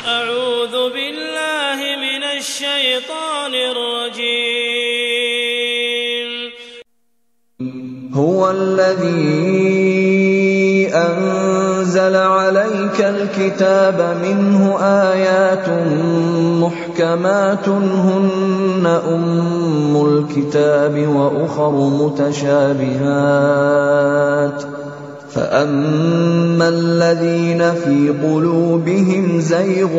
أعوذ بالله من الشيطان الرجيم. هو الذي أنزل عليك الكتاب منه آيات محكمات هن أم الكتاب وأخر متشابهات فأما الذين في قلوبهم زيغ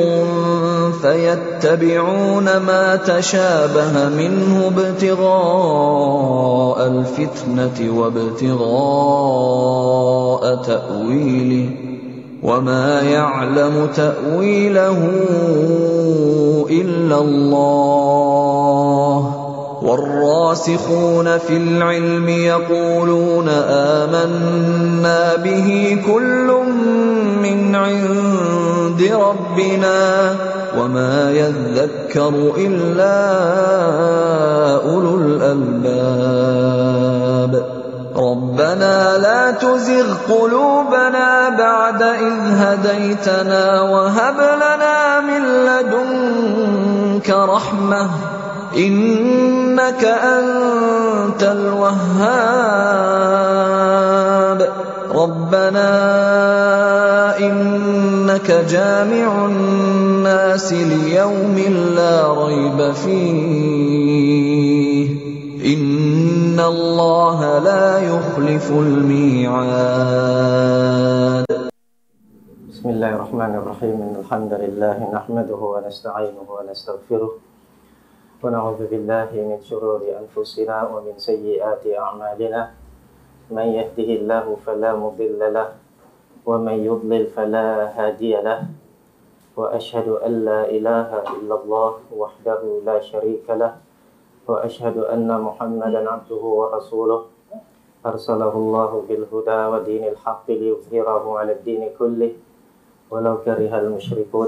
فيتبعون ما تشابه منه ابتغاء الفتنة وابتغاء تأويله وما يعلم تأويله إلا الله والراسخون في العلم يقولون آمنا به كل من عند ربنا وما يذكر إلا أولو الألباب ربنا لا تزغ قلوبنا بعد إذ هديتنا وهب لنا من لدنك رحمة إنك أنت الوهاب ربنا إنك جامع الناس ليوم لا ريب فيه إن الله لا يخلف الميعاد. بسم الله الرحمن الرحيم. الحمد لله نحمده ونستعينه ونستغفره ونعوذ بالله من شرور أنفسنا ومن سيئات أعمالنا من يهده الله فلا مضل له ومن يضلل فلا هادي له وأشهد أن لا إله إلا الله وحده لا شريك له وأشهد أن محمدا عبده ورسوله أرسله الله بالهدى ودين الحق ليظهره على الدين كله ولو كره المشركون.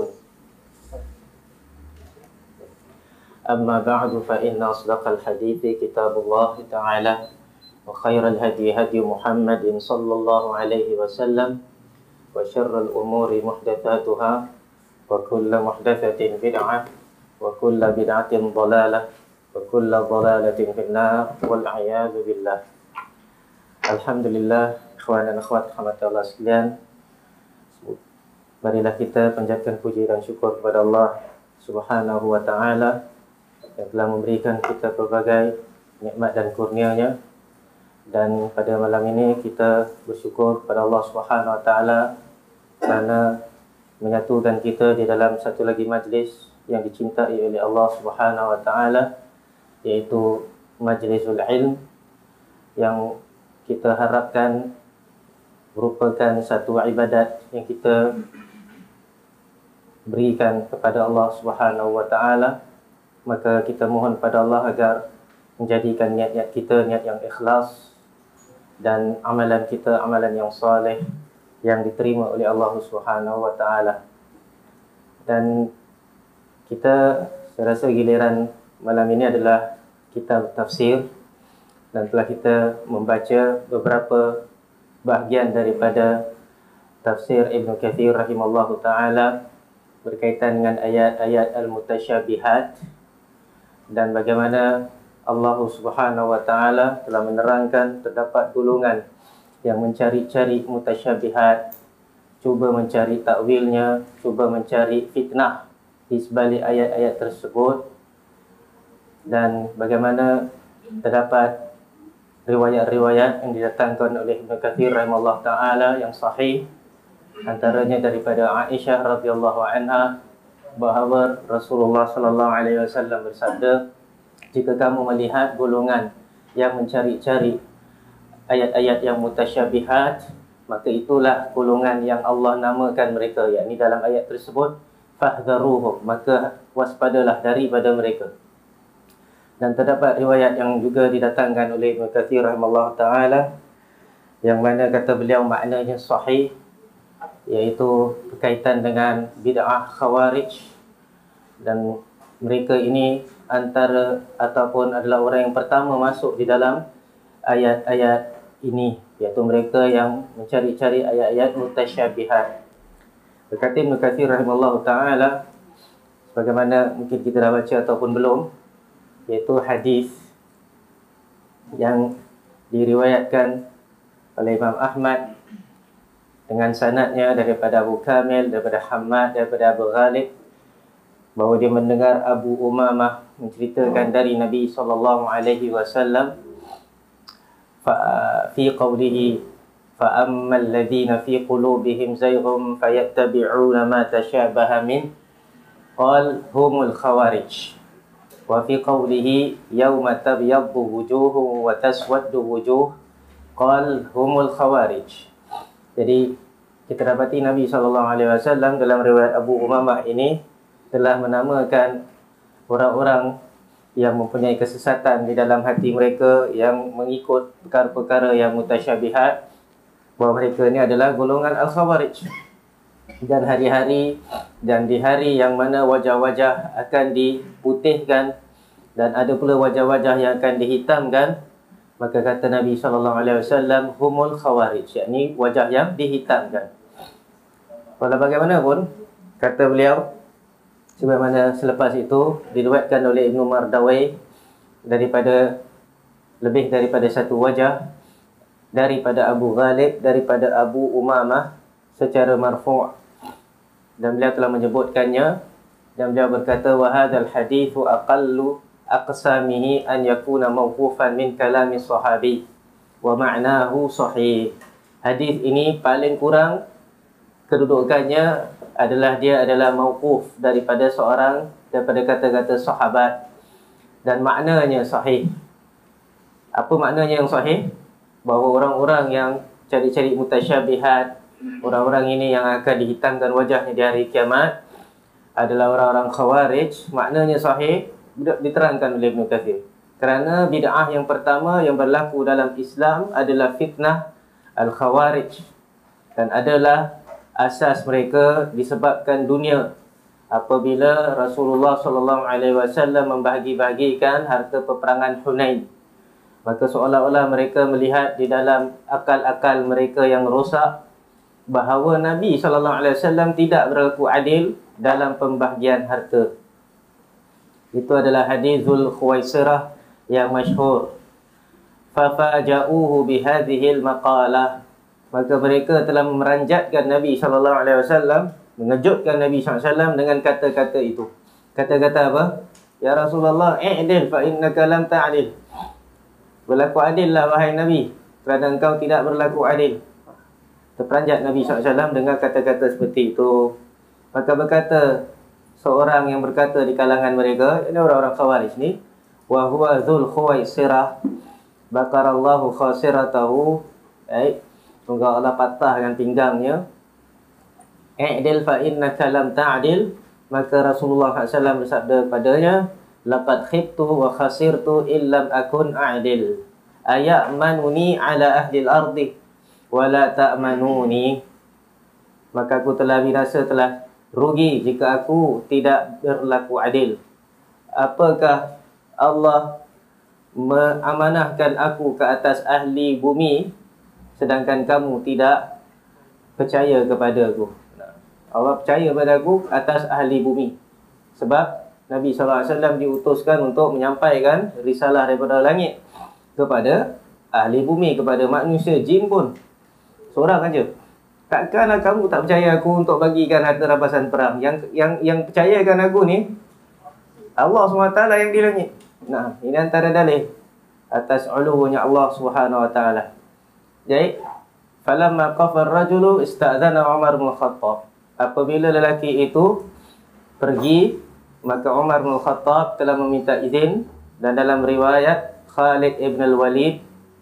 أما بعد فإن أصدق الحديث كتاب الله تعالى وخير الهدي هدي محمد صلى الله عليه وسلم وشر الأمور محدثاتها وكل محدثة بدعة وكل بدعة ضلالة وكل ضلالة في النار والعياذ بالله. Alhamdulillah, ikhwan dan akhwat rahmatullah sekalian, marilah kita panjatkan puji dan syukur kepada Allah Subhanahu wa taala yang telah memberikan kita pelbagai nikmat dan kurnia-Nya. Dan pada malam ini kita bersyukur kepada Allah Subhanahu wa taala kerana menyatukan kita di dalam satu lagi majlis yang dicintai oleh Allah Subhanahu wa taala, iaitu Majlisul Ilm, yang kita harapkan merupakan satu ibadat yang kita berikan kepada Allah Subhanahu wa taala. Maka kita mohon pada Allah agar menjadikan niat-niat kita niat yang ikhlas dan amalan kita amalan yang soleh yang diterima oleh Allah Subhanahu wa taala. Dan kita, saya rasa giliran malam ini adalah kitab tafsir, dan telah kita membaca beberapa bahagian daripada tafsir Ibn Kathir rahimallahu taala berkaitan dengan ayat-ayat al-mutasyabihat, dan bagaimana Allah Subhanahu wa taala telah menerangkan terdapat golongan yang mencari-cari mutasyabihat, cuba mencari takwilnya, cuba mencari fitnah di sebalik ayat-ayat tersebut, dan bagaimana terdapat riwayat-riwayat yang didatangkan oleh Ibn Kathir rahimahullah taala yang sahih, antaranya daripada Aisyah radhiyallahu anha bahawa Rasulullah sallallahu alaihi wasallam bersabda, jika kamu melihat golongan yang mencari-cari ayat-ayat yang mutasyabihat, maka itulah golongan yang Allah namakan mereka, yakni dalam ayat tersebut fahdharuhum, maka waspadalah daripada mereka. Dan terdapat riwayat yang juga didatangkan oleh Ibn Kathir rahimahullah ta'ala, yang mana kata beliau maknanya sahih, iaitu berkaitan dengan bid'ah khawarij. Dan mereka ini antara ataupun adalah orang yang pertama masuk di dalam ayat-ayat ini, iaitu mereka yang mencari-cari ayat-ayat mutasyabihat. Berkata Ibn Katsir rahimahullah ta'ala, sebagaimana mungkin kita dah baca ataupun belum, iaitu hadis yang diriwayatkan oleh Imam Ahmad dengan sanadnya daripada Abu Kamil, daripada Hammad, daripada Abu Ghalib, bahawa dia mendengar Abu Umamah menceritakan dari Nabi SAW fi qawlihi فَأَمَّا الَّذِينَ فِي قُلُوبِهِمْ زَيْغٌ فَيَتَّبِعُونَ مَا تَشَابَهَ مِنْهُ قال هم الخوارج وفي قوله يوم تبيض وجوه وتسود وجوه قال هم الخوارج. Jadi kita dapati Nabi SAW dalam riwayat Abu Umamah ini telah menamakan orang-orang yang mempunyai kesesatan di dalam hati mereka, yang mengikut perkara-perkara yang mutasyabihat, bahawa mereka ini adalah golongan Al-Khawarij. Dan hari-hari dan di hari yang mana wajah-wajah akan diputihkan dan ada pula wajah-wajah yang akan dihitamkan, maka kata Nabi SAW, humul khawarij, yakni wajah yang dihitamkan. Walau bagaimanapun, kata beliau, sebagaimana selepas itu diriwayatkan oleh Ibn Mardawai daripada lebih daripada satu wajah, daripada Abu Ghalib, daripada Abu Umamah secara marfu', dan beliau telah menyebutkannya, dan beliau berkata wa hadzal haditsu aqallu aqsamihi an yakuna mawqufan min kalami sahabi wa ma'nahu sahih. Hadis ini paling kurang kedudukannya adalah dia adalah mauquf daripada kata-kata sahabat, dan maknanya sahih. Apa maknanya yang sahih? Bahawa orang-orang yang cari-cari mutasyabihat, orang-orang ini yang akan dihitamkan wajahnya di hari kiamat adalah orang-orang khawarij. Maknanya sahih diterangkan oleh Ibn Katsir. Kerana bid'ah yang pertama yang berlaku dalam Islam adalah fitnah al-khawarij, dan adalah asas mereka disebabkan dunia. Apabila Rasulullah SAW membahagi-bahagikan harta peperangan Hunain, maka seolah-olah mereka melihat di dalam akal-akal mereka yang rosak bahawa Nabi SAW tidak berlaku adil dalam pembahagian harta. Itu adalah hadithul Khuwaisirah yang masyhur. Fafaja'uhu bihadhil maqalah. Maka mereka telah meranjatkan Nabi SAW, mengejutkan Nabi SAW dengan kata-kata itu. Kata-kata apa? Ya Rasulullah, i'dil fa innaka lam ta'dil. Berlaku adillah wahai Nabi, kerana engkau tidak berlaku adil. Terperanjat Nabi SAW dengan kata-kata seperti itu. Maka berkata seorang yang berkata di kalangan mereka, ini orang-orang Khawarij ni, wa huwa dzul khuwaisirah bakarallahu khasiratahu, semoga Allah patahkan pinggangnya. I'dil fa innaka lam ta'dil. Maka Rasulullah SAW bersabda padanya, laqad khibtu wa khasirtu illam akun a'dil. Aya'manuni ala ahli al-ardi wa la ta'manuni. Maka aku telah binasa, telah rugi jika aku tidak berlaku adil. Apakah Allah mengamanahkan aku ke atas ahli bumi sedangkan kamu tidak percaya kepada aku? Allah percaya pada aku atas ahli bumi. Sebab Nabi SAW diutuskan untuk menyampaikan risalah daripada langit kepada ahli bumi, kepada manusia, jin pun. Seorang aja. Takkanlah kamu tak percaya aku untuk bagikan harta rampasan perang? Yang percayakan aku ni Allah SWT yang di langit. Nah, ini antara dalil atas ulunya Allah SWT. Jadi, falamma qafar rajulu ista'dzana Umar bin Khattab. Apabila lelaki itu pergi, maka Umar bin Khattab telah meminta izin, dan dalam riwayat Khalid ibn al-Walid,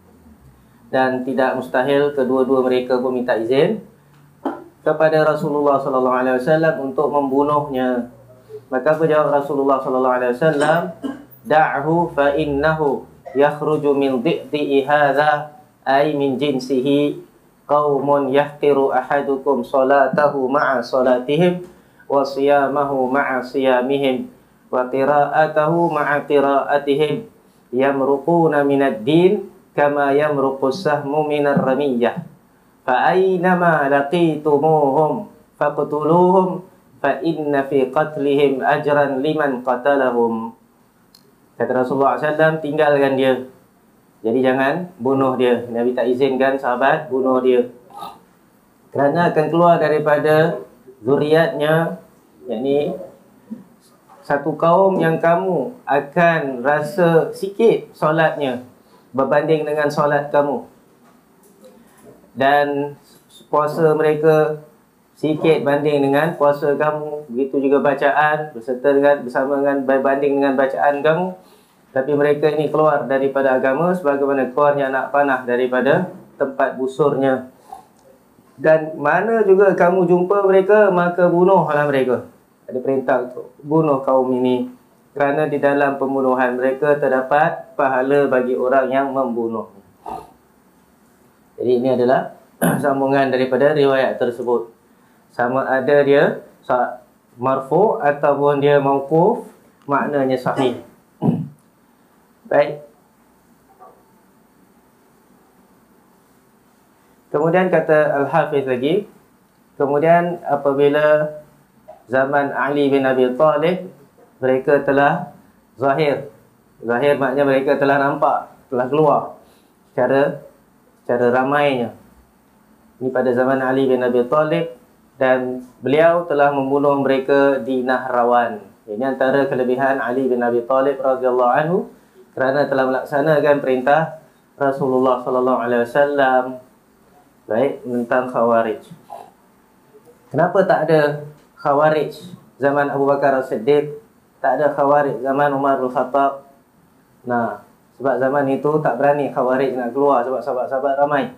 dan tidak mustahil kedua-dua mereka pun minta izin kepada Rasulullah SAW untuk membunuhnya. Maka apa jawab Rasulullah SAW? Da'hu fa innahu yakhruju min dhi'ti hadha, ay min jinsihi, qaumun yahqiru ahadukum salatahu ma'a salatihim wa siyamahu ma'a siyamihim wa qira'atahu ma'a qira'atihim yamruquna minad din kama yamruqus sahmu minar ramiyah fa aynama laqitumuhum faqtuluhum fa inna fi qatlihim ajran liman qatalahum. Kata Rasulullah SAW, tinggalkan dia. Jadi jangan bunuh dia. Nabi tak izinkan sahabat bunuh dia. Kerana akan keluar daripada zuriatnya, yakni satu kaum yang kamu akan rasa sikit solatnya berbanding dengan solat kamu. Dan puasa mereka sikit banding dengan puasa kamu. Begitu juga bacaan bersama dengan berbanding dengan bacaan kamu. Tapi mereka ini keluar daripada agama sebagaimana keluarnya anak panah daripada tempat busurnya. Dan mana juga kamu jumpa mereka, maka bunuhlah mereka. Ada perintah untuk bunuh kaum ini. Kerana di dalam pembunuhan mereka terdapat pahala bagi orang yang membunuh. Jadi ini adalah sambungan daripada riwayat tersebut. Sama ada dia marfu' ataupun dia mauquf, maknanya sahih. Baik. Kemudian kata Al-Hafiz lagi, kemudian apabila zaman Ali bin Abi Talib, mereka telah zahir. Zahir maknanya mereka telah nampak, telah keluar secara ramainya. Ini pada zaman Ali bin Abi Talib, dan beliau telah membunuh mereka di Nahrawan. Ini antara kelebihan Ali bin Abi Talib radhiyallahu anhu, kerana telah melaksanakan perintah Rasulullah sallallahu alaihi wasallam baik tentang Khawarij. Kenapa tak ada Khawarij zaman Abu Bakar As-Siddiq, tak ada Khawarij zaman Umar Al-Khattab? Nah, sebab zaman itu tak berani Khawarij nak keluar sebab sahabat-sahabat ramai.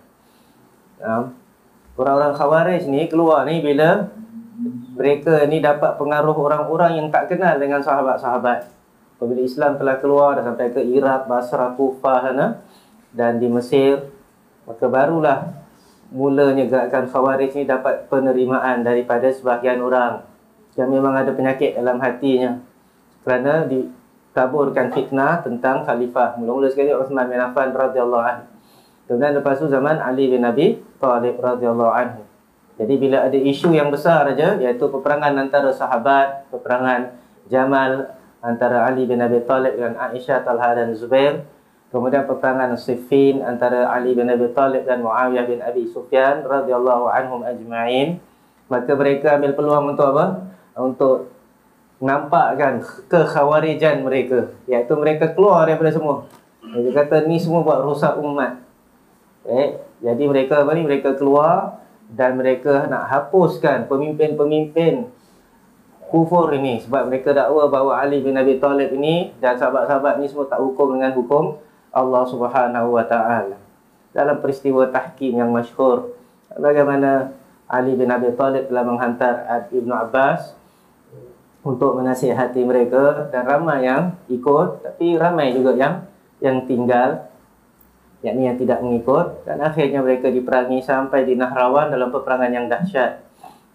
Orang-orang Khawarij ni keluar ni bila mereka ni dapat pengaruh orang-orang yang tak kenal dengan sahabat-sahabat. Apabila Islam telah keluar dah sampai ke Iraq, Basrah, Kufah sana, dan di Mesir, maka barulah mulanya gerakan Khawarij ni dapat penerimaan daripada sebahagian orang yang memang ada penyakit dalam hatinya, kerana ditaburkan fitnah tentang khalifah. Mula-mula sekali Uthman bin Affan radhiyallahu anhu. Kemudian lepas tu zaman Ali bin Abi Talib radhiyallahu anhu. Jadi bila ada isu yang besar saja, iaitu peperangan antara sahabat, peperangan Jamal antara Ali bin Abi Talib dan Aisyah, Talha dan Zubair, kemudian peperangan Siffin antara Ali bin Abi Talib dan Muawiyah bin Abi Sufyan radhiyallahu anhum ajma'in, maka mereka ambil peluang untuk apa? Untuk nampakkan kekhawarijan mereka, iaitu mereka keluar daripada semua. Mereka kata ni semua buat rosak umat. Jadi mereka apa ni? Mereka keluar dan mereka nak hapuskan pemimpin-pemimpin kufur ini, sebab mereka dakwa bahawa Ali bin Abi Talib ini dan sahabat-sahabat ni semua tak hukum dengan hukum Allah Subhanahu wa taala. Dalam peristiwa tahkim yang masyhur, bagaimana Ali bin Abi Talib telah menghantar Ibn Abbas untuk menasihati mereka, dan ramai yang ikut, tapi ramai juga yang tinggal, yakni yang tidak mengikut, dan akhirnya mereka diperangi sampai di Nahrawan dalam peperangan yang dahsyat.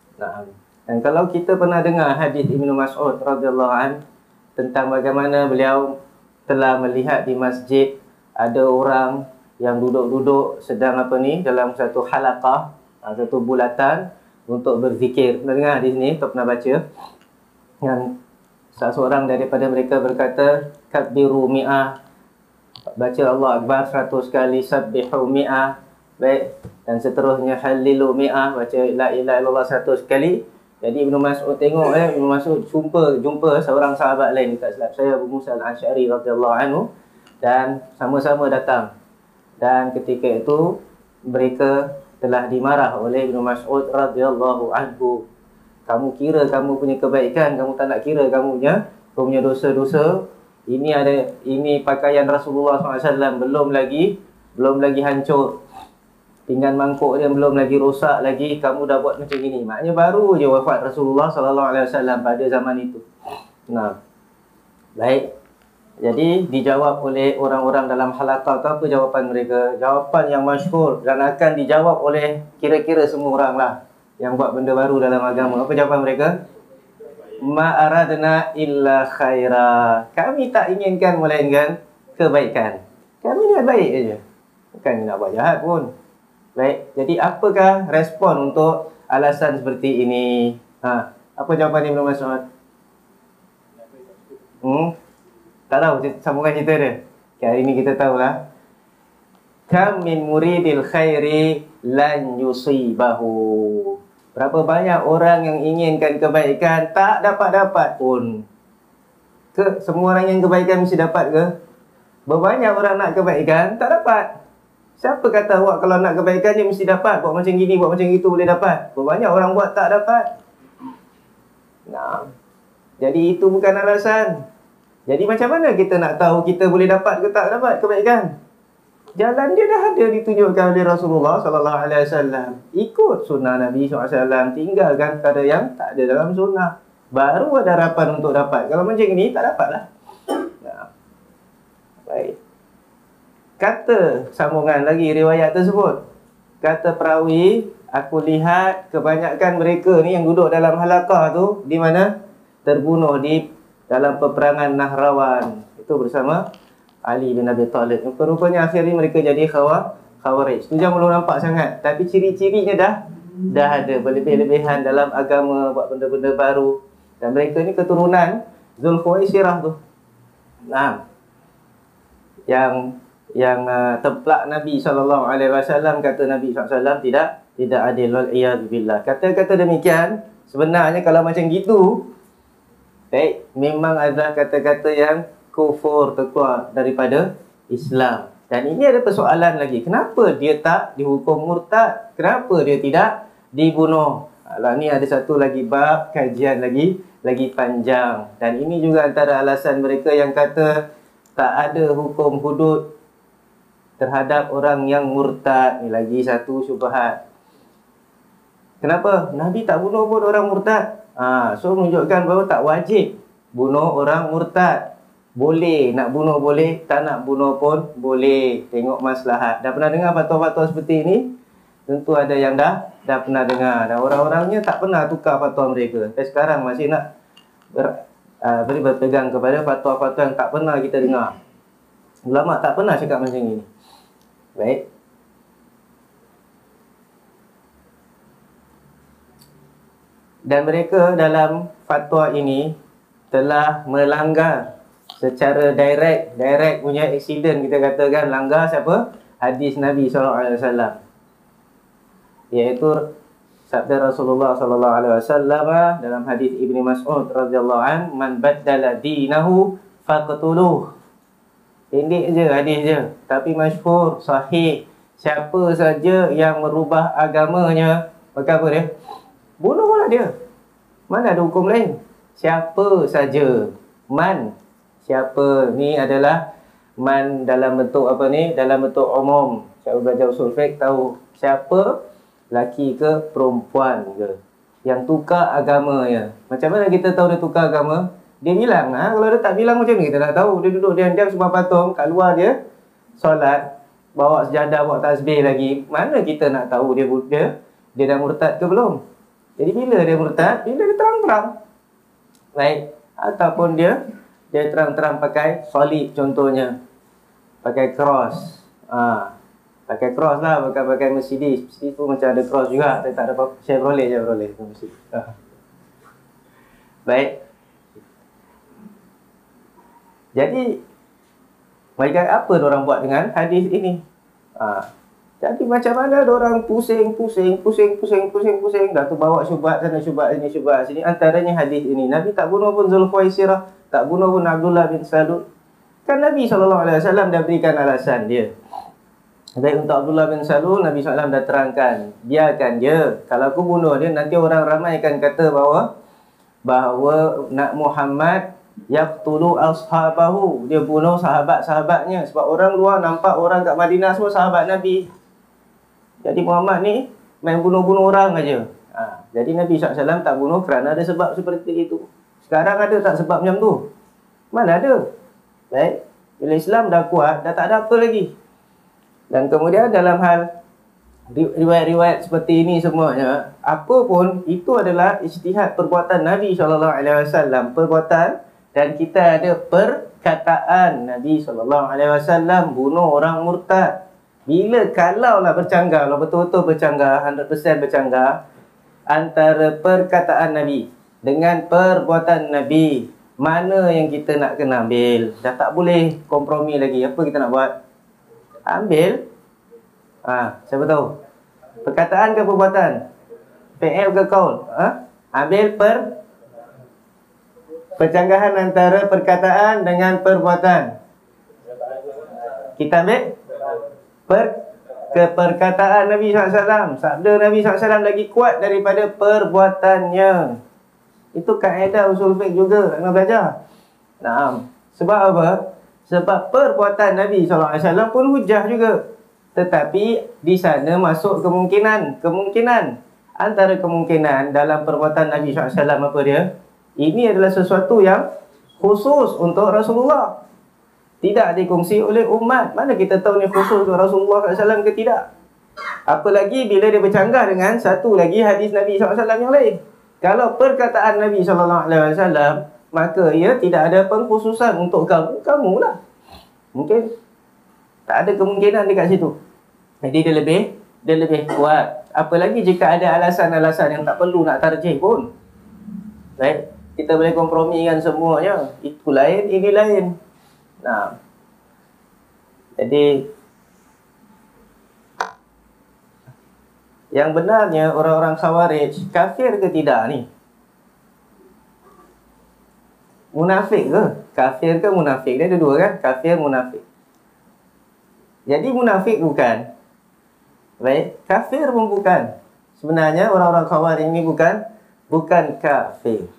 Dan kalau kita pernah dengar hadis Ibnu Mas'ud radhiyallahu anhu tentang bagaimana beliau telah melihat di masjid ada orang yang duduk-duduk sedang dalam satu halaqah, satu bulatan untuk berzikir. Pernah dengar hadis ni atau pernah baca? Yang salah seorang daripada mereka berkata, kabbiru mi'ah, baca Allah Akbar 100 kali, sabbihu mi'ah, baik, dan seterusnya halilu mi'ah, baca la ilaha illallah 100 kali. Jadi Ibnu Mas'ud tengok, Ibnu Mas'ud jumpa seorang sahabat lain, tak silap saya Abu Musa Al-Asy'ari radhiyallahu anhu, dan sama-sama datang. Dan ketika itu mereka telah dimarah oleh Ibnu Mas'ud radhiyallahu anhu. Kamu kira kamu punya kebaikan, kamu tak nak kira kamu punya dosa-dosa. Ini pakaian Rasulullah SAW belum lagi hancur. Pinggan mangkuk dia belum lagi rosak lagi, kamu dah buat macam ini. Maknanya baru je wafat Rasulullah SAW pada zaman itu. Nah, baik. Jadi dijawab oleh orang-orang dalam halaqah tu, apa jawapan mereka? Jawapan yang masyhur dan akan dijawab oleh kira-kira semua orang lah yang buat benda baru dalam agama. Apa jawapan mereka? Ma aradna illa khaira. Kami tak inginkan melainkan kebaikan. Kami niat baik aja, bukan nak buat jahat pun. Baik, jadi apakah respon untuk alasan seperti ini? Apa jawapan Ibnu Mas'ud? Tak tahu sambungan cerita dia. Hari ini kita tahulah. Kam min muridil khairi lan yusibahu. Berapa banyak orang yang inginkan kebaikan tak dapat-dapat pun. Semua orang yang kebaikan mesti dapat ke? Berbanyak orang nak kebaikan tak dapat. Siapa kata awak kalau nak kebaikan dia mesti dapat? Buat macam gini, buat macam itu boleh dapat. Berbanyak orang buat tak dapat. Nah, jadi itu bukan alasan. Jadi macam mana kita nak tahu kita boleh dapat ke tak dapat kebaikan? Jalan dia dah ada ditunjukkan oleh Rasulullah SAW. Ikut sunnah Nabi SAW. Tinggalkan perkara yang tak ada dalam sunnah. Baru ada harapan untuk dapat. Kalau macam ini tak dapatlah. Nah. Baik. Kata sambungan lagi riwayat tersebut. Kata perawi, aku lihat kebanyakan mereka ni yang duduk dalam halaqah tu di mana? Terbunuh di dalam peperangan Nahrawan. Itu bersama Ali bin Abi Talib. Rupanya akhirnya mereka jadi Khawarij. Itu jangan belum nampak sangat. Tapi ciri-cirinya dah ada berlebih-lebihan dalam agama, buat benda-benda baru. Dan mereka ni keturunan Zulkhuwaisirah tu. Nah, yang templak Nabi SAW, kata Nabi SAW tidak adil, wal-iyadzubillah. Kata-kata demikian, sebenarnya kalau macam gitu, baik, memang adalah kata-kata yang kufur, terkeluar daripada Islam. Dan ini ada persoalan lagi. Kenapa dia tak dihukum murtad? Kenapa dia tidak dibunuh? Ni ada satu lagi bab kajian lagi panjang. Dan ini juga antara alasan mereka yang kata tak ada hukum hudud terhadap orang yang murtad. Ni lagi satu syubhat. Kenapa? Nabi tak bunuh pun orang murtad. So menunjukkan bahawa tak wajib bunuh orang murtad. Boleh, nak bunuh boleh, tak nak bunuh pun boleh. Tengok maslahat. Dah pernah dengar fatwa-fatwa seperti ini? Tentu ada yang dah pernah dengar. Dan orang-orangnya tak pernah tukar fatwa mereka. Sampai sekarang masih nak berpegang kepada fatwa-fatwa yang tak pernah kita dengar. Ulama tak pernah cakap macam ini. Baik. Dan mereka dalam fatwa ini telah melanggar secara direct punya accident, kita katakan langgar siapa? Hadis Nabi SAW, iaitu sabda Rasulullah SAW dalam hadis Ibni Mas'ud radhiyallahu an, man baddala dinahu faqtuluh. Pendek je hadis je, tapi masyhur, sahih. Siapa saja yang merubah agamanya, maka apa dia? Bunuhlah dia. Mana ada hukum lain? Siapa saja. Man. Siapa? Ni adalah man dalam bentuk apa ni? Dalam bentuk umum. Siapa belajar usul fiqh tahu. Siapa? Laki ke perempuan ke? Yang tukar agamanya. Macam mana kita tahu dia tukar agama? Dia bilang. Kalau dia tak bilang macam ni kita nak tahu. Dia duduk diam-diam sembah patung. Kat luar dia solat. Bawa sejadah, bawa tasbih lagi. Mana kita nak tahu dia dah murtad ke belum? Jadi bila dia murtad? Bila dia terang-terang. Baik. Ataupun dia terang-terang pakai salib contohnya. Pakai cross. Pakai cross lah. Bukan pakai Mercedes. Mercedes pun macam ada cross juga. Tapi tak ada apa-apa. Chevrolet. Baik. Jadi mereka apa diorang buat dengan hadis ini? Jadi macam mana diorang pusing. Dah tu bawa syubhat sana, syubhat sini, syubhat sini. Antaranya hadis ini. Nabi tak bunuh pun Zulkhuwaisirah, tak bunuh pun Abdullah bin Salul. Kan Nabi SAW dah berikan alasan dia. Baik, untuk Abdullah bin Salul, Nabi SAW dah terangkan. Biarkan dia. Kalau aku bunuh dia, nanti orang ramai akan kata bahawa nak Muhammad yaqtulu ashabahu. Dia bunuh sahabat-sahabatnya. Sebab orang luar nampak orang kat Madinah semua sahabat Nabi. Jadi Muhammad ni main bunuh-bunuh orang aja. Jadi Nabi SAW tak bunuh kerana ada sebab seperti itu. Sekarang ada tak sebab macam tu? Mana ada? Baik. Bila Islam dah kuat, dah tak ada apa lagi. Dan kemudian dalam hal riwayat-riwayat seperti ini semuanya, apa pun itu adalah ijtihad perbuatan Nabi SAW. Perbuatan, dan kita ada perkataan Nabi SAW bunuh orang murtad. Bila kalaulah bercanggah, kalau betul-betul bercanggah, 100% bercanggah, antara perkataan Nabi dengan perbuatan Nabi. Mana yang kita nak kena ambil? Dah tak boleh kompromi lagi. Apa kita nak buat? Ambil. Siapa tahu? Perkataan ke perbuatan? Fi'il ke qaul? Ambil percanggahan antara perkataan dengan perbuatan. Kita ambil perkataan Nabi SAW. Sabda Nabi SAW lagi kuat daripada perbuatannya. Itu kaedah usul fiqh juga kena belajar. Sebab apa? Sebab perbuatan Nabi SAW pun hujah juga. Tetapi di sana masuk kemungkinan. Antara kemungkinan dalam perbuatan Nabi SAW apa dia? Ini adalah sesuatu yang khusus untuk Rasulullah. Tidak dikongsi oleh umat. Mana kita tahu ni khusus untuk Rasulullah SAW ke tidak? Apalagi bila dia bercanggah dengan satu lagi hadis Nabi SAW yang lain. Kalau perkataan Nabi SAW, maka ia tidak ada pengkhususan untuk kamulah. Mungkin tak ada kemungkinan dekat situ. Jadi dia lebih kuat. Apalagi jika ada alasan-alasan yang tak perlu nak tarjih pun. Baik, kita boleh kompromikan semuanya. Itu lain, ini lain. Jadi yang benarnya orang-orang Khawarij kafir ke tidak ni? Munafik ke? Kafir ke munafik? Dia ada dua kan? Kafir, munafik. Jadi munafik bukan. Baik, kafir pun bukan. Sebenarnya orang-orang Khawarij ini bukan kafir.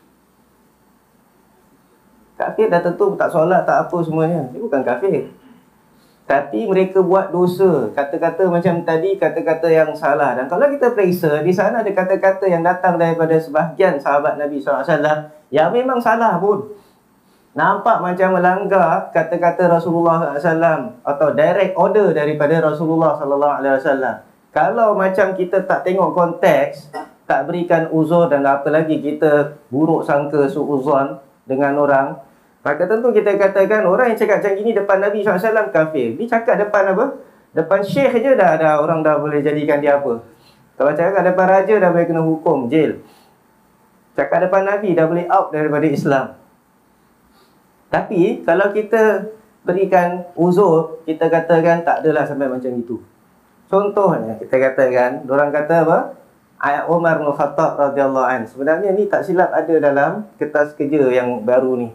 Kafir dah tentu tak solat, tak apa semuanya. Dia bukan kafir. Tapi mereka buat dosa. Kata-kata macam tadi, kata-kata yang salah. Dan kalau kita periksa, di sana ada kata-kata yang datang daripada sebahagian sahabat Nabi SAW yang memang salah pun. Nampak macam melanggar kata-kata Rasulullah SAW atau direct order daripada Rasulullah SAW. Kalau macam kita tak tengok konteks, tak berikan uzur dan apa lagi kita buruk sangka suuzon dengan orang, maka tentu kita katakan orang yang cakap macam gini depan Nabi SAW kafir. Dia cakap depan apa? Depan syekh je dah orang dah boleh jadikan dia apa. Kalau cakap depan raja dah boleh kena hukum, jail. Cakap depan Nabi dah boleh out daripada Islam. Tapi kalau kita berikan uzur, kita katakan tak adalah sampai macam itu. Contohnya kita katakan, orang kata apa? Ayat Umar bin Khattab radhiyallahu anhu. Sebenarnya ni tak silap ada dalam kertas kerja yang baru ni.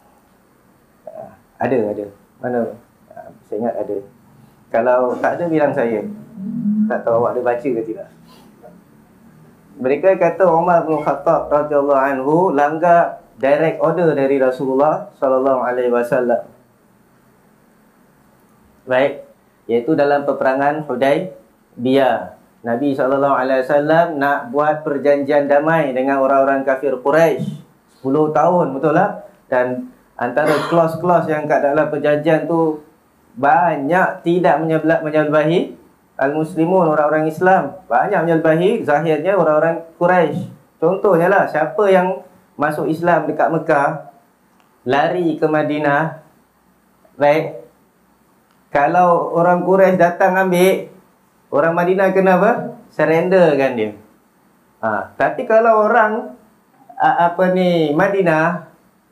Ada. Mana? Saya ingat ada. Kalau tak ada bilang saya. Tak tahu awak ada baca ke tidak. Mereka kata Umar bin Khattab radhiyallahu anhu langgar direct order dari Rasulullah sallallahu alaihi wasallam. Baik, iaitu dalam peperangan Hudaybiyah. Nabi SAW nak buat perjanjian damai dengan orang-orang kafir Quraisy 10 tahun, betul tak? Dan antara clause-clause yang kat dalam perjanjian tu banyak tidak menyelbahi al-muslimun, orang-orang Islam. Banyak menyelbahi zahirnya orang-orang Quraisy. Contohnya lah, siapa yang masuk Islam dekat Mekah, lari ke Madinah, baik, kalau orang Quraisy datang ambil, orang Madinah kena apa? Surrenderkan dia. Tapi kalau orang Madinah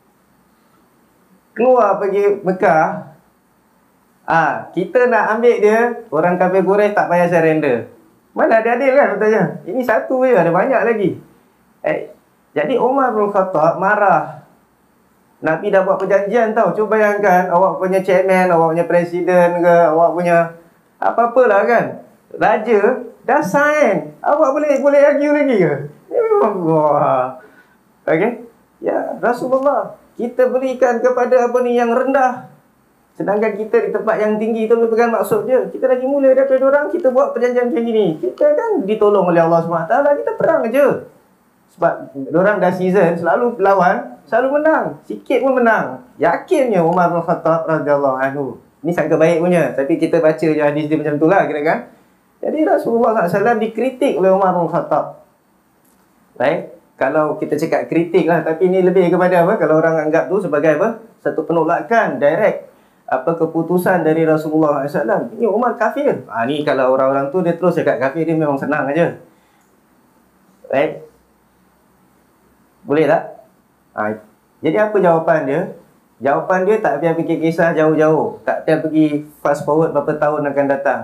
keluar pergi Mekah, kita nak ambil dia, orang kafir Quraisy tak payah surrender. Mana ada adil kan katanya? Ini satu je, ada banyak lagi. Jadi Umar bin Khattab marah. Nabi dah buat perjanjian tau. Cuba bayangkan awak punya chairman, awak punya presiden ke, awak punya apa-apalah kan, raja dah sign. Awak boleh argue lagi ke? Ini memang wah. Okey? Ya, Rasulullah, kita berikan kepada apa ni yang rendah. Sedangkan kita di tempat yang tinggi tu bukan maksud je. Kita lagi mula daripada orang, kita buat perjanjian macam gini. Kita kan ditolong oleh Allah SWT, kita perang je. Sebab diorang dah season, selalu lawan, selalu menang. Sikit pun menang. Yakinnya Umar bin Khattab radhiyallahu anhu. Ini sangka baik punya. Tapi kita baca je hadis dia macam tu lah kira-kira. Jadi Rasulullah SAW dikritik oleh Umar bin Khattab. Baik. Kalau kita cakap kritik lah. Tapi ini lebih kepada apa? Kalau orang anggap tu sebagai apa? Satu penolakan direct. Keputusan dari Rasulullah SAW. Ini Umar kafir. Ni kalau orang-orang tu dia terus cakap kafir, dia memang senang aja. Baik. Boleh tak? Jadi apa jawapan dia? Jawapan dia tak payah fikir kisah jauh-jauh. Tak payah pergi fast forward berapa tahun akan datang.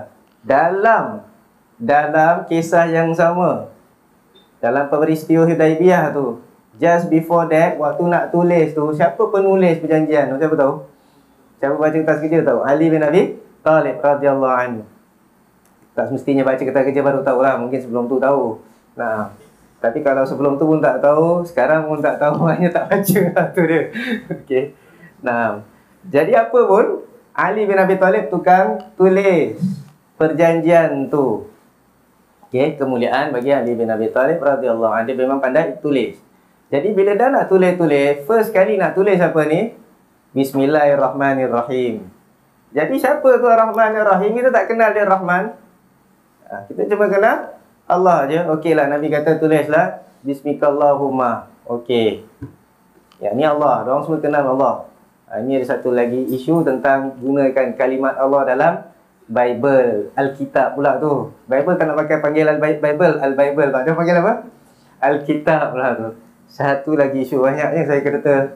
Dalam kisah yang sama, dalam peristiwa Hudaibiyah tu, just before that, waktu nak tulis tu, siapa penulis perjanjian tu? Siapa tahu? Siapa baca kertas kerja tahu? Ali bin Abi Talib radhiyallahu anhu. Tak semestinya baca kertas kerja baru tahu lah. Mungkin sebelum tu tahu. Nah, tapi kalau sebelum tu pun tak tahu, sekarang pun tak tahu, hanya tak baca lah tu dia. Okey. Nah, jadi apa pun, Ali bin Abi Talib tukang tulis perjanjian tu. Okey, kemuliaan bagi Ali bin Abi Talib radhiyallahu anhu. Dia memang pandai tulis. Jadi bila dah nak tulis-tulis, first kali nak tulis apa ni? Bismillahirrahmanirrahim. Jadi siapa tu Ar-Rahman-Ar-Rahim? Kita tak kenal dia Rahman. Kita cuma kenal Allah je. Okeylah, Nabi kata tulislah Bismikallahumma. Okey. Ya, ni Allah. Diorang semua kenal Allah. Ini ada satu lagi isu tentang gunakan kalimat Allah dalam Bible, Alkitab pula tu. Bible tak nak pakai panggilan Bible, Al-Bible. Dia panggil apa? Alkitab pula tu. Satu lagi isu, banyaknya saya kata.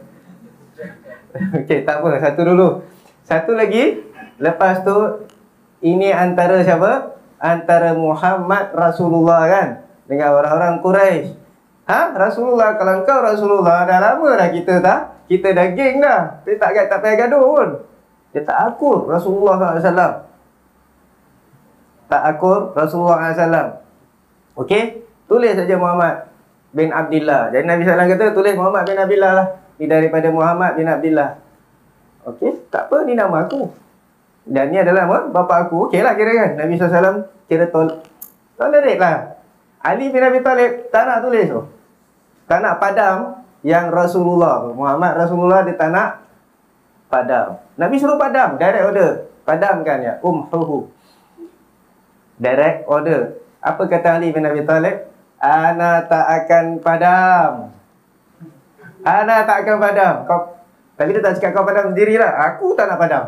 Okey, tak apa, satu dulu. Satu lagi, lepas tu ini antara siapa? Antara Muhammad Rasulullah kan dengan orang-orang Quraisy. Rasulullah, kalau engkau Rasulullah, dah lama dah kita dah geng dah. Dia tak payah gaduh pun. Dia tak akur Rasulullah SAW. Tak akur Rasulullah SAW. Okey, tulis saja Muhammad bin Abdullah. Jadi Nabi SAW kata tulis Muhammad bin Abdullah lah. Ni daripada Muhammad bin Abdullah. Okey, tak apa, ni nama aku. Dan ni adalah nama bapa aku. Okey lah kira kan. Nabi SAW kira tolerate lah. Ali bin Abi Talib tak nak tulis tu. Tak nak padam yang Rasulullah tu. Muhammad Rasulullah dia tak nak padam. Nabi suruh padam, direct order. Padamkan ya, umhuhu. Direct order. Apa kata Ali bin Abi Talib? Ana tak akan padam. Ana tak akan padam. Tapi dia tak cakap kau padam sendirilah. Aku tak nak padam.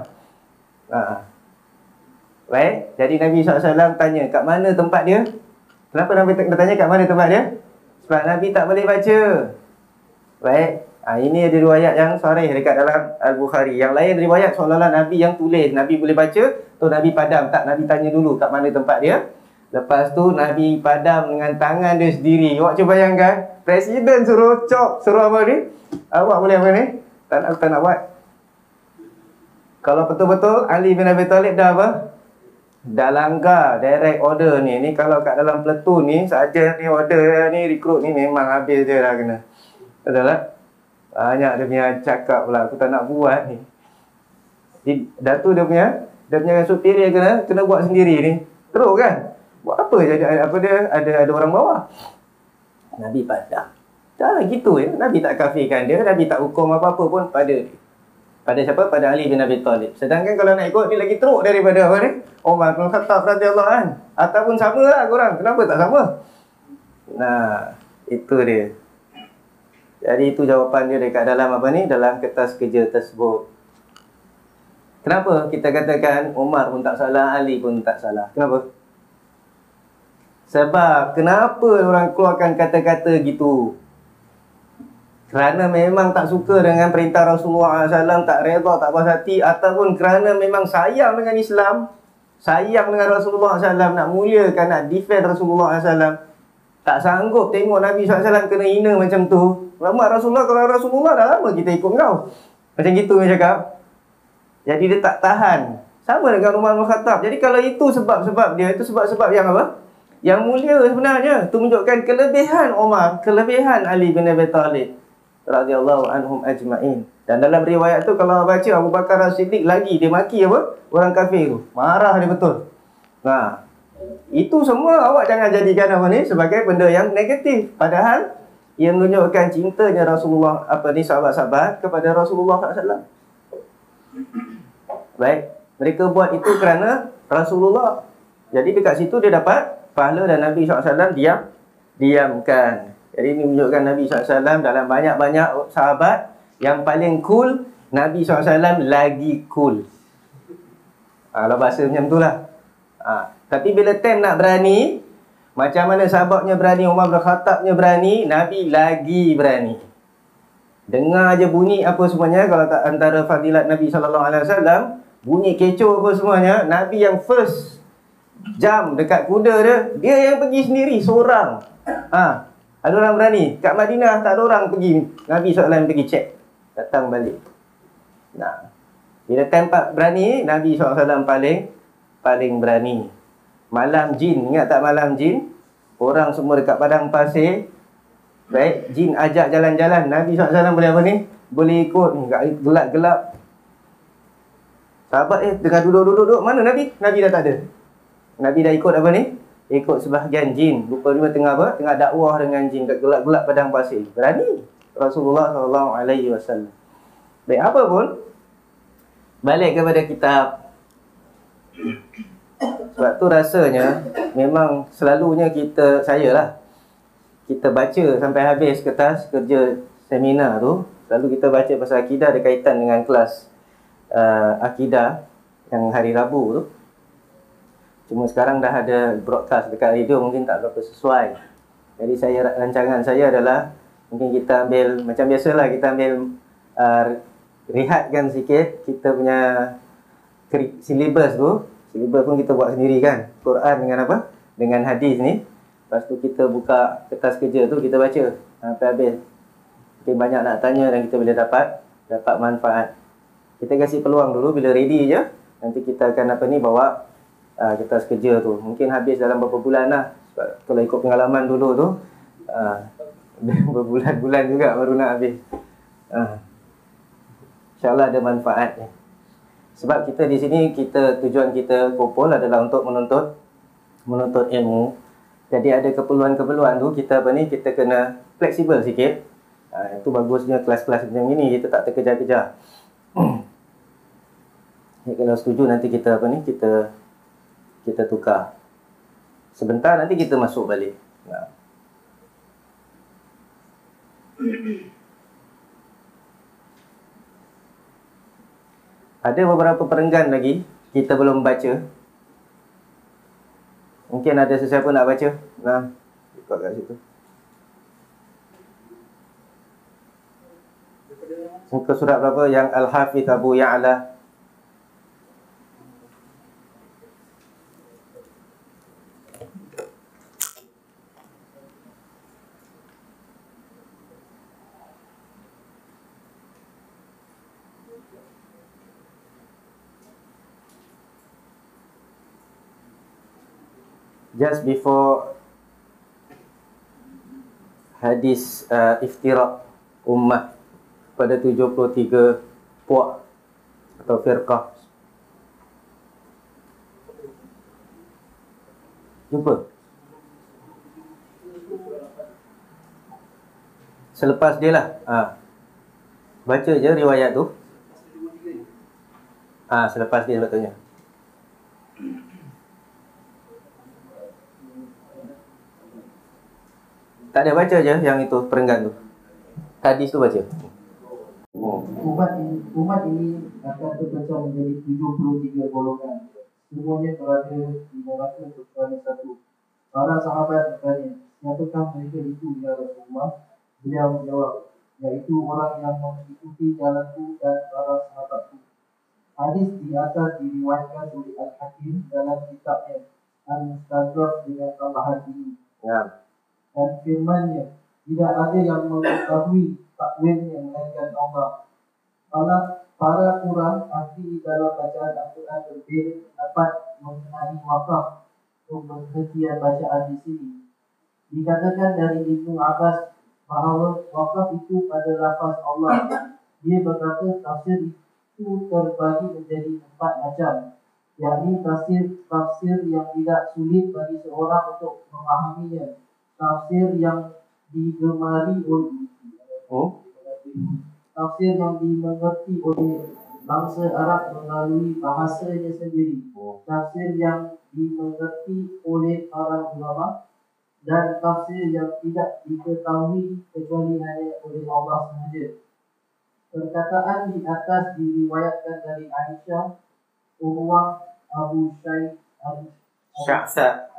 Baik. Jadi Nabi SAW tanya, kat mana tempat dia? Kenapa Nabi tanya kat mana tempat dia? Sebab Nabi tak boleh baca. Baik. Ini ada riwayat yang sahih dekat dalam Al-Bukhari. Yang lain riwayat seolah-olah Nabi yang tulis. Nabi boleh baca, tu Nabi padam. Tak, Nabi tanya dulu kat mana tempat dia. Lepas tu Nabi padam dengan tangan dia sendiri. Awak cuba bayangkan, Presiden suruh chop, suruh apa ni? Awak boleh apa ni? Tak nak buat. Kalau betul-betul Ali bin Abi Talib dah apa? Dah langgar direct order ni. Ni kalau kat dalam platoon ni, saja ni order ni, rekrut ni memang habis je dah kena. Betul tak? Banyak dia punya cakap pula, aku tak nak buat ni. Datuk dia punya superior kena buat sendiri ni. Teruk kan? Buat apa jadi apa dia ada orang bawah. Nabi padam. Jangan gitu ya. Nabi tak kafirkan dia, Nabi tak hukum apa-apa pun pada siapa? Pada Ali bin Abi Talib. Sedangkan kalau nak ikut ni lagi teruk daripada apa ni? Umar bin Khattab radhiyallahu anhu. Ataupun samalah korang. Kenapa tak sama? Nah, itu dia. Jadi itu jawapan dia dekat dalam apa ni? Dalam kertas kerja tersebut. Kenapa kita katakan Umar pun tak salah, Ali pun tak salah? Kenapa? Sebab kenapa orang keluarkan kata-kata gitu? Kerana memang tak suka dengan perintah Rasulullah SAW, tak redha, tak puas hati, ataupun kerana memang sayang dengan Islam, sayang dengan Rasulullah SAW, nak muliakan, nak defend Rasulullah SAW, tak sanggup tengok Nabi SAW kena hina macam tu. Lama Rasulullah, kalau Rasulullah dah lama kita ikut kau. Macam gitu dia cakap. Jadi dia tak tahan. Sama dengan Umar bin Khattab. Jadi kalau itu sebab-sebab dia, itu sebab-sebab yang apa? Yang mulia sebenarnya. Itu menunjukkan kelebihan Umar, kelebihan Ali bin Abi Talib radhiyallahu anhum ajma'in. Dan dalam riwayat tu kalau baca Abu Bakar As-Siddiq lagi dia maki apa? Orang kafir tu. Marah dia betul. Nah, itu semua awak jangan jadikan apa ni sebagai benda yang negatif. Padahal ia menunjukkan cintanya Rasulullah sahabat-sahabat kepada Rasulullah SAW. Baik, mereka buat itu kerana Rasulullah. Jadi dekat situ dia dapat pahala dan Nabi SAW diamkan. Jadi ini menunjukkan Nabi SAW dalam banyak-banyak sahabat yang paling cool, Nabi SAW lagi cool. Kalau bahasa macam itulah. Tapi bila time nak berani, macam mana sahabatnya berani, Umar bin Khattabnya berani, Nabi lagi berani. Dengar je bunyi apa semuanya. Kalau tak antara fadilat Nabi SAW, bunyi kecoh apa semuanya, Nabi yang first jam dekat kuda dia yang pergi sendiri seorang. Ada orang berani. Kat Madinah tak ada orang pergi. Nabi SAW pergi cek, datang balik. Nah, bila tempat berani, Nabi SAW paling berani. Malam jin, ingat tak malam jin? Orang semua dekat padang pasir. Baik, jin ajak jalan-jalan. Nabi SAW boleh apa ni? Boleh ikut ni, gelap-gelap. Sahabat tengah duduk. Mana Nabi? Nabi dah tak ada. Nabi dah ikut apa ni? Ikut sebahagian jin. Rupa-rupa tengah apa? Tengah dakwah dengan jin kat gelap-gelap padang pasir. Berani Rasulullah SAW. Baik, apa pun, balik kepada kitab. Sebab tu rasanya memang selalunya kita baca sampai habis kertas kerja seminar tu. Selalu kita baca pasal akidah, ada kaitan dengan kelas akidah yang hari Rabu tu. Cuma sekarang dah ada broadcast dekat radio, mungkin tak berapa sesuai. Jadi rancangan saya adalah mungkin kita ambil macam biasalah, kita ambil rehatkan sikit kita punya silibus tu. Silibus pun kita buat sendiri kan, Quran dengan apa? Dengan hadis ni. Lepas tu kita buka kertas kerja tu, kita baca sampai habis. Mungkin banyak nak tanya dan kita boleh dapat manfaat. Kita kasih peluang dulu, bila ready je nanti kita akan bawa kertas kerja tu. Mungkin habis dalam beberapa bulan lah. Sebab kalau ikut pengalaman dulu tu berbulan-bulan juga baru nak habis. InsyaAllah ada manfaat ni. Sebab kita di sini, tujuan kita kumpul adalah untuk menuntut ilmu. Jadi ada keperluan-keperluan tu kita kita kena fleksibel sikit. Itu bagusnya kelas-kelas macam ini, kita tak terkejar-kejar. Kalau setuju nanti kita kita tukar. Sebentar nanti kita masuk balik. Ada beberapa perenggan lagi kita belum baca. Mungkin ada sesiapa nak baca. Ikut kat situ. Muka surat berapa yang Al-Hafiz Abu Ya'la? Just before hadis iftiraq ummah pada 73 puak atau firqah. Jumpa. Selepas dia lah. Baca je riwayat tu. Selepas dia sebetulnya. Tak ada, baca je yang itu perenggan tu. Hadis tu baca. Umat ini akan terpecah menjadi 73 golongan. Semuanya berada di neraka kecuali satu. Para sahabat bertanya, siapakah mereka itu ya Rasulullah? Beliau menjawab, yaitu orang yang mengikuti jalanku dan para sahabatku. Hadis di atas diriwayatkan oleh Al-Hakim dalam kitabnya Al-Mustadrak dengan tambahan ini. Dan firman-Nya, tidak ada yang mengetahui takwilnya melainkan Allah. Para Quran ahli dalam bacaan Al-Quran berbeza pendapat mengenai wakaf untuk penghentian bacaan di sini. Dikatakan dari Ibnu Abbas bahawa wakaf itu pada lafaz Allah. Dia berkata tafsir itu terbagi menjadi 4 macam, yakni tafsir yang tidak sulit bagi seorang untuk memahaminya, tafsir yang digemari tafsir yang dimengerti oleh bangsa Arab melalui bahasanya sendiri, tafsir yang dimengerti oleh para ulama, dan tafsir yang tidak diketahui kecuali hanya oleh Allah sahaja. Perkataan di atas diriwayatkan dari Aisyah, Urwah, Abu Sya'sa,